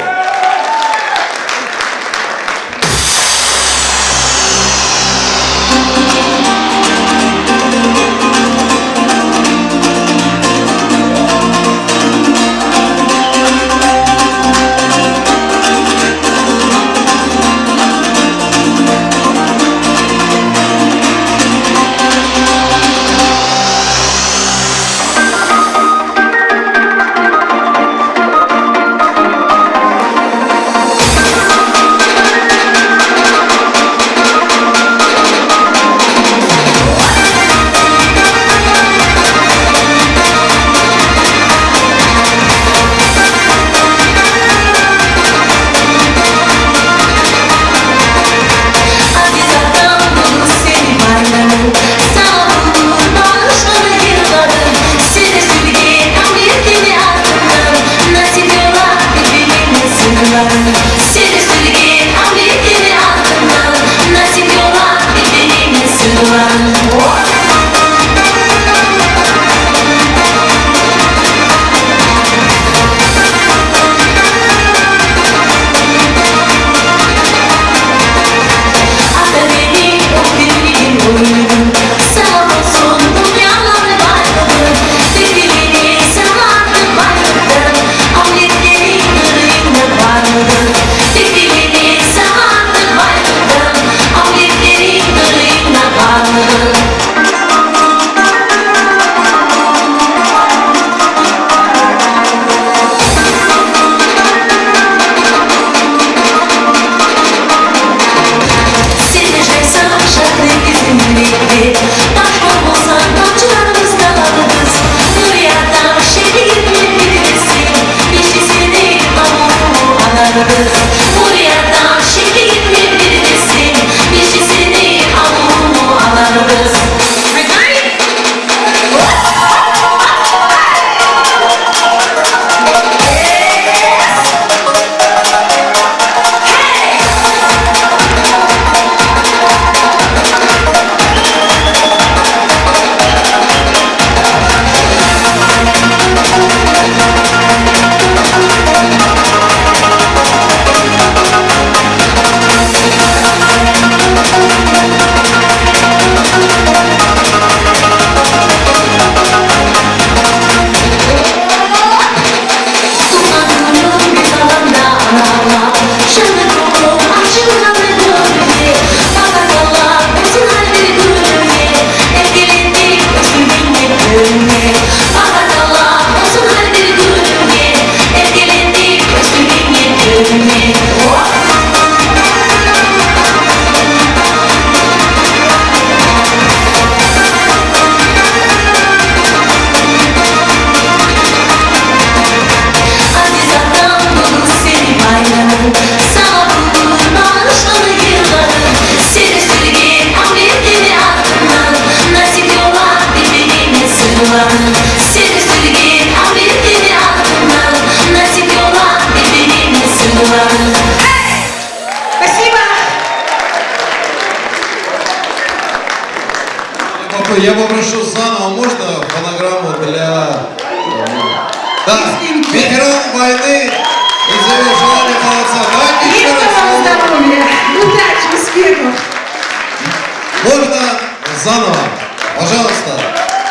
я попрошу заново, можно фонограмму для... Да, ветеран войны и желание молодца. Давайте еще раз. Здоровья, удачи, успехов. Можно заново, пожалуйста.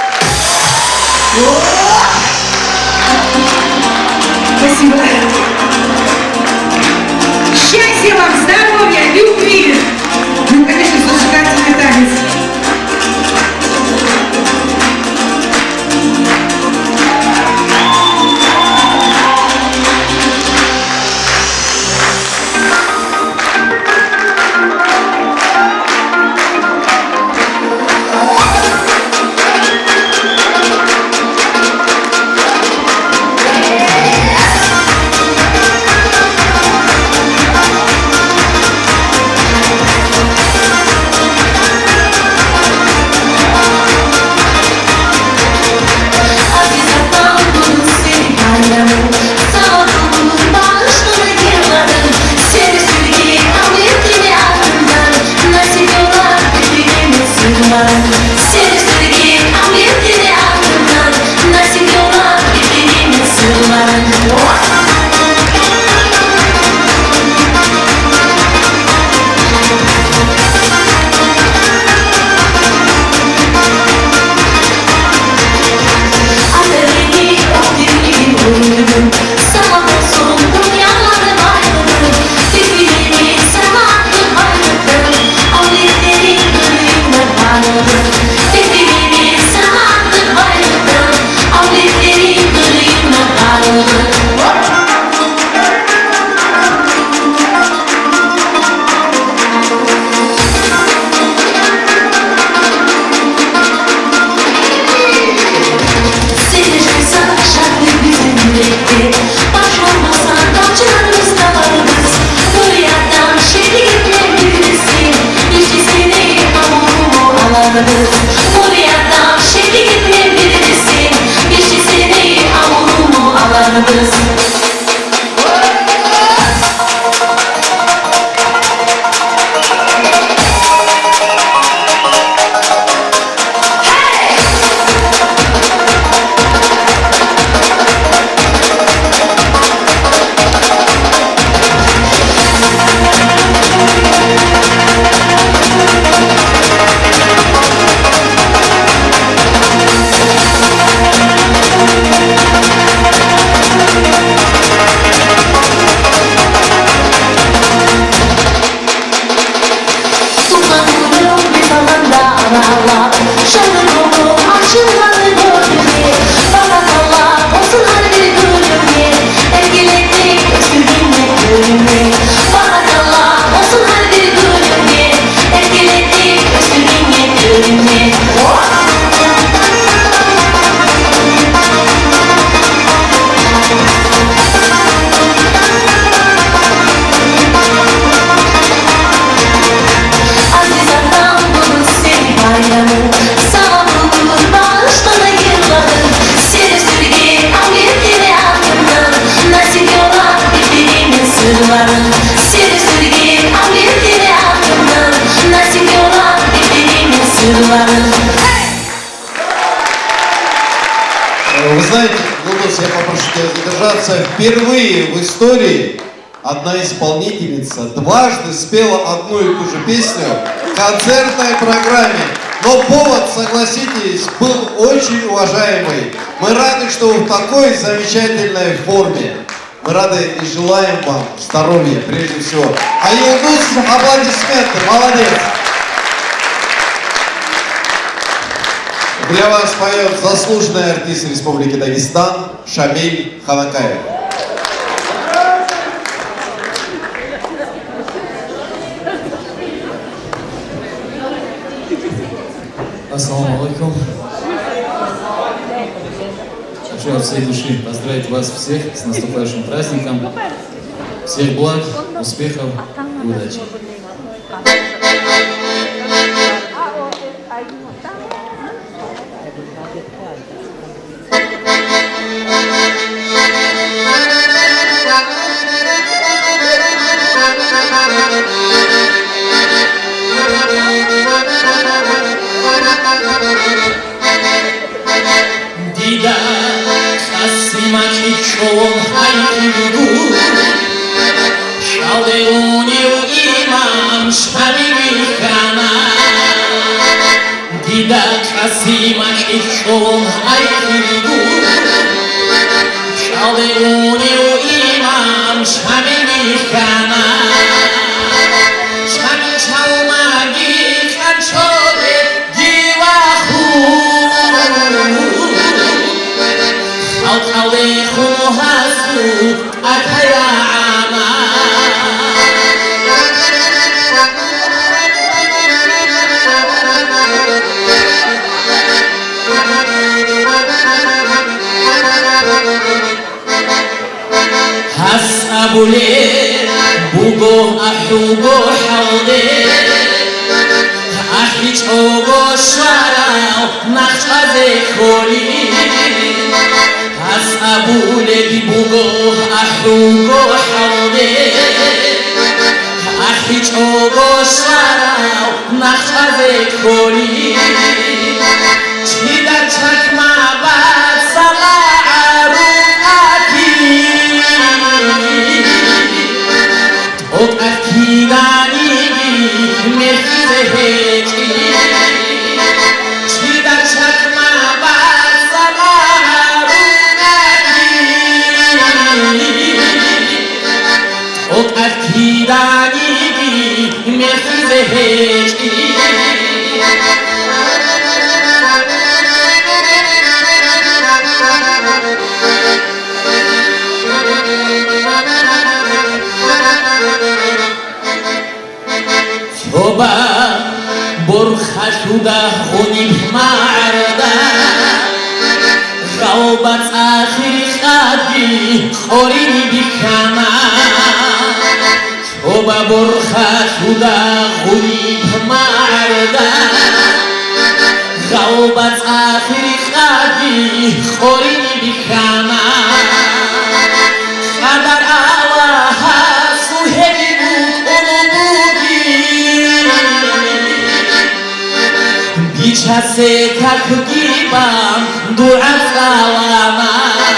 Спасибо. Счастья вам, здоровья, любви. Ну, конечно, зажигательный танец. Вы знаете, Лудос, я попрошу тебя задержаться. Впервые в истории одна исполнительница дважды спела одну и ту же песню в концертной программе. Но повод, согласитесь, был очень уважаемый. Мы рады, что вы в такой замечательной форме. Мы рады и желаем вам здоровья, прежде всего. А Юлдус, аплодисменты, молодец. Для вас поет заслуженный артист Республики Дагестан Шамиль Ханакаев. Ассаламу алейкум. Хочу от всей души поздравить вас всех с наступающим праздником. Всех благ, успехов и удачи. Thank you. он хайхигу Шалдеунил имам шамили хана Дидак асимак ишон хайхигу Шалдеунил имам шамили хана Шамил чалмаги ханчоле диваху Алхалеху хасу атаяна Has abule bugo ahugo halde Ahich ogo shwarao nakhchaze kholi Has abule bugo ahugo halde Ahich ogo shwarao nakhchaze kholi Chidar chakma bad sama'aru Ot akhidanigi merkize hechi Chidar chakma bad sama'aru Ot akhidanigi merkize hechi Oba borcha shuda khonib marda Gaubat akhir khadi khorini bikana Oba borcha shuda khonib marda Gaubat akhir khadi khorini bikana Qadar awaha suhebi Bichase takgibam dua salama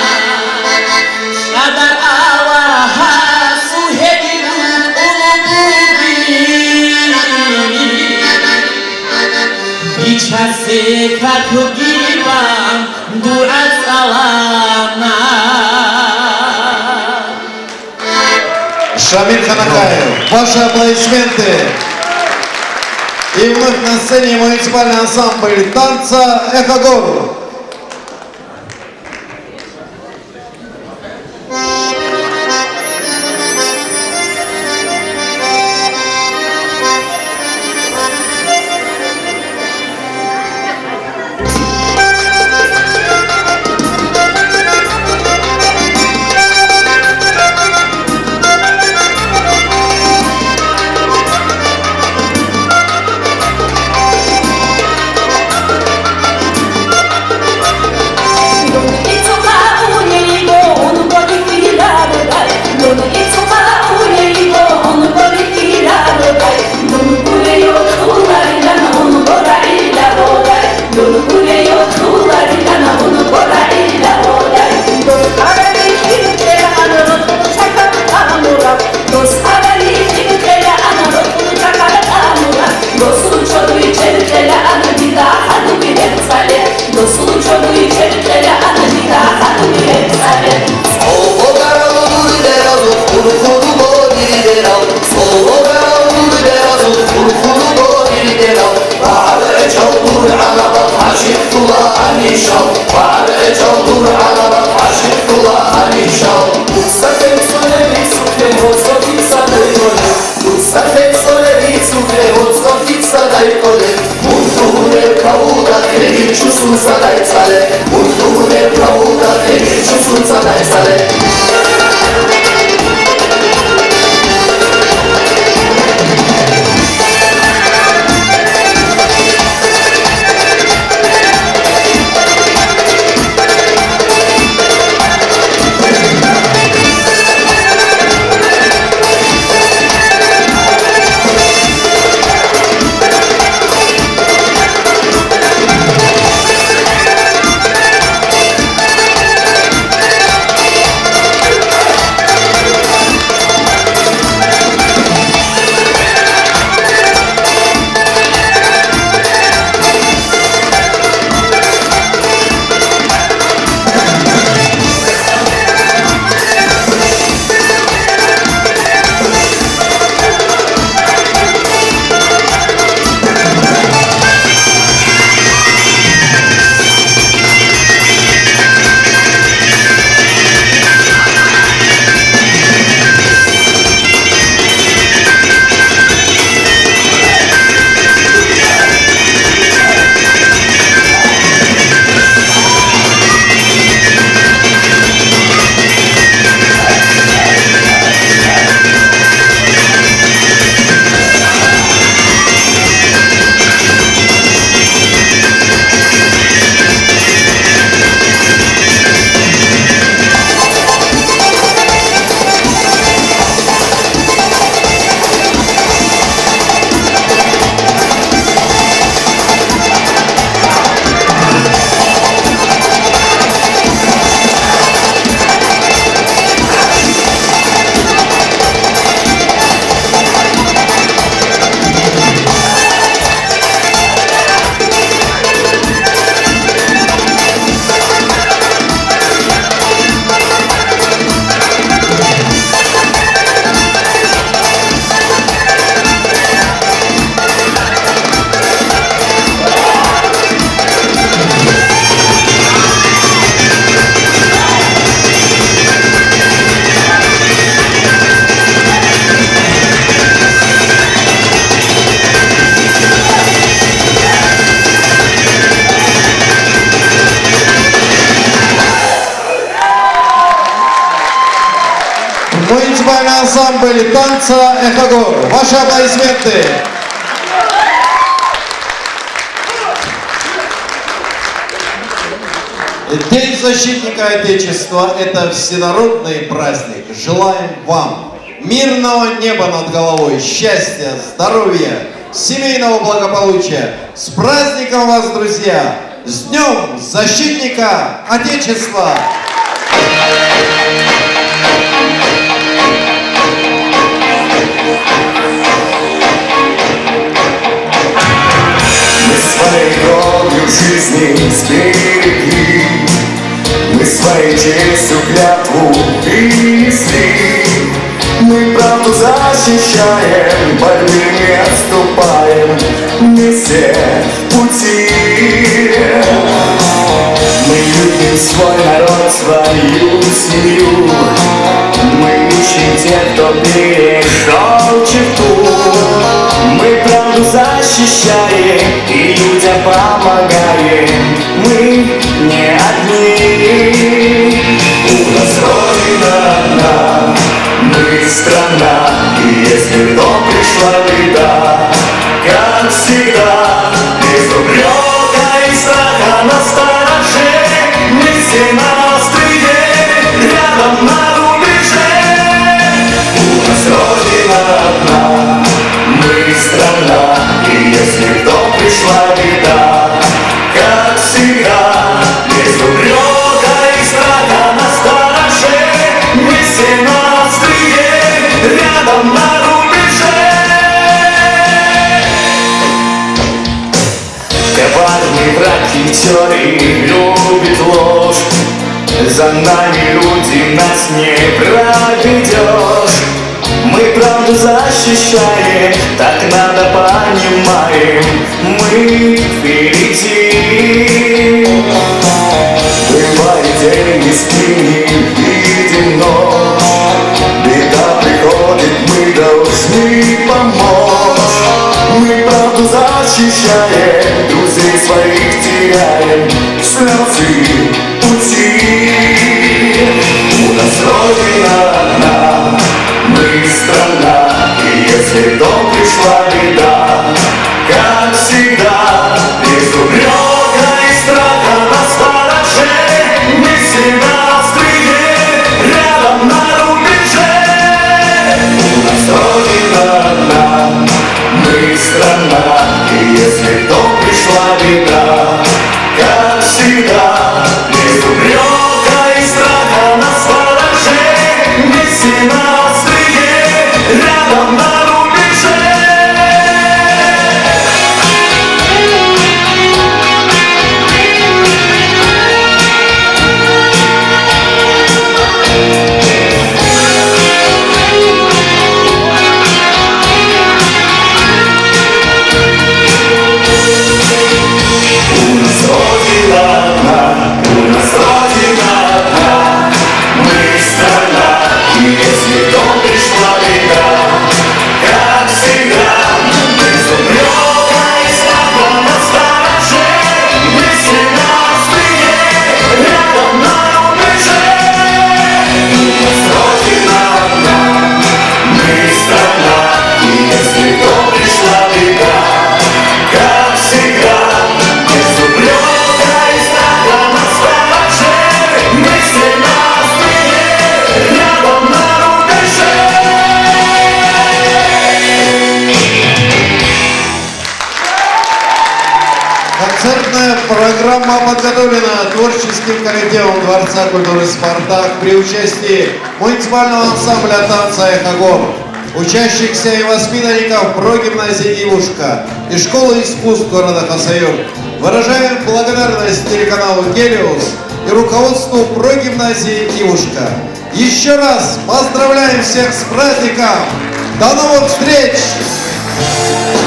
Qadar awaha suhebi ulububi Bichase takgibam dua salama Шамиль Ханакаев, ваши аплодисменты. И вновь на сцене муниципальный ансамбль танца «Эхо гор». муниципальный ансамбль танца «Эхогор». Ваши аплодисменты. День защитника Отечества – это всенародный праздник. Желаем вам мирного неба над головой, счастья, здоровья, семейного благополучия. С праздником вас, друзья! С Днем Защитника Отечества! Мы своей кровью жизни сберегли, мы своей честью клятву принесли. Мы правду защищаем, борьбы не отступаем, вместе в пути. Мы любим свой народ, свою семью, мы ищем тех, кто перешел черту. Мы правду защищаем и людям помогаем, мы не одни. У нас Родина одна, мы страна, и если в дом пришла беда, как всегда, без упрека и страха на стороже, мы все на острие, рядом на рубеже. У нас Родина одна, мы страна, и если в дом пришла беда, как всегда, без упрека и страха на стороже, мы все на острие, рядом на рубеже. Коварный враг хитрый любит ложь, за нами люди, нас не проведешь. Мы правду защищаем, так надо понимаем, мы впереди. Бывает день, не спи, не видим ночь, беда приходит, мы должны помочь. Мы правду защищаем, друзей своих теряем, слезы пути. У нас Родина одна, мы страна, и если в дом пришла беда, как всегда, без упрека и страха на стороже, мы все на острие, рядом на рубеже. У нас Родина одна, мы страна, и если в дом пришла беда, как всегда, без упрека и страха на стороже, мы все на острие, рядом на рубеже. У нас Родина одна, у нас Родина одна, мы страна, и если в дом пришла беда, как всегда, без упрека и страха на стороже, мы все на острие, рядом на рубеже. У нас Родина одна, мы страна, и если в дом пришла беда, как всегда, без упрека и страха на стороже, мы все на острие, рядом на рубеже. Концертная программа подготовлена творческим коллективом Дворца культуры «Спартак» при участии муниципального ансамбля танца «Эхогор», учащихся и воспитанников прогимназии «Ивушка» и школы искусств города Хасавюрт. Выражаем благодарность телеканалу «Гелиос» и руководству прогимназии «Ивушка». Еще раз поздравляем всех с праздником! До новых встреч!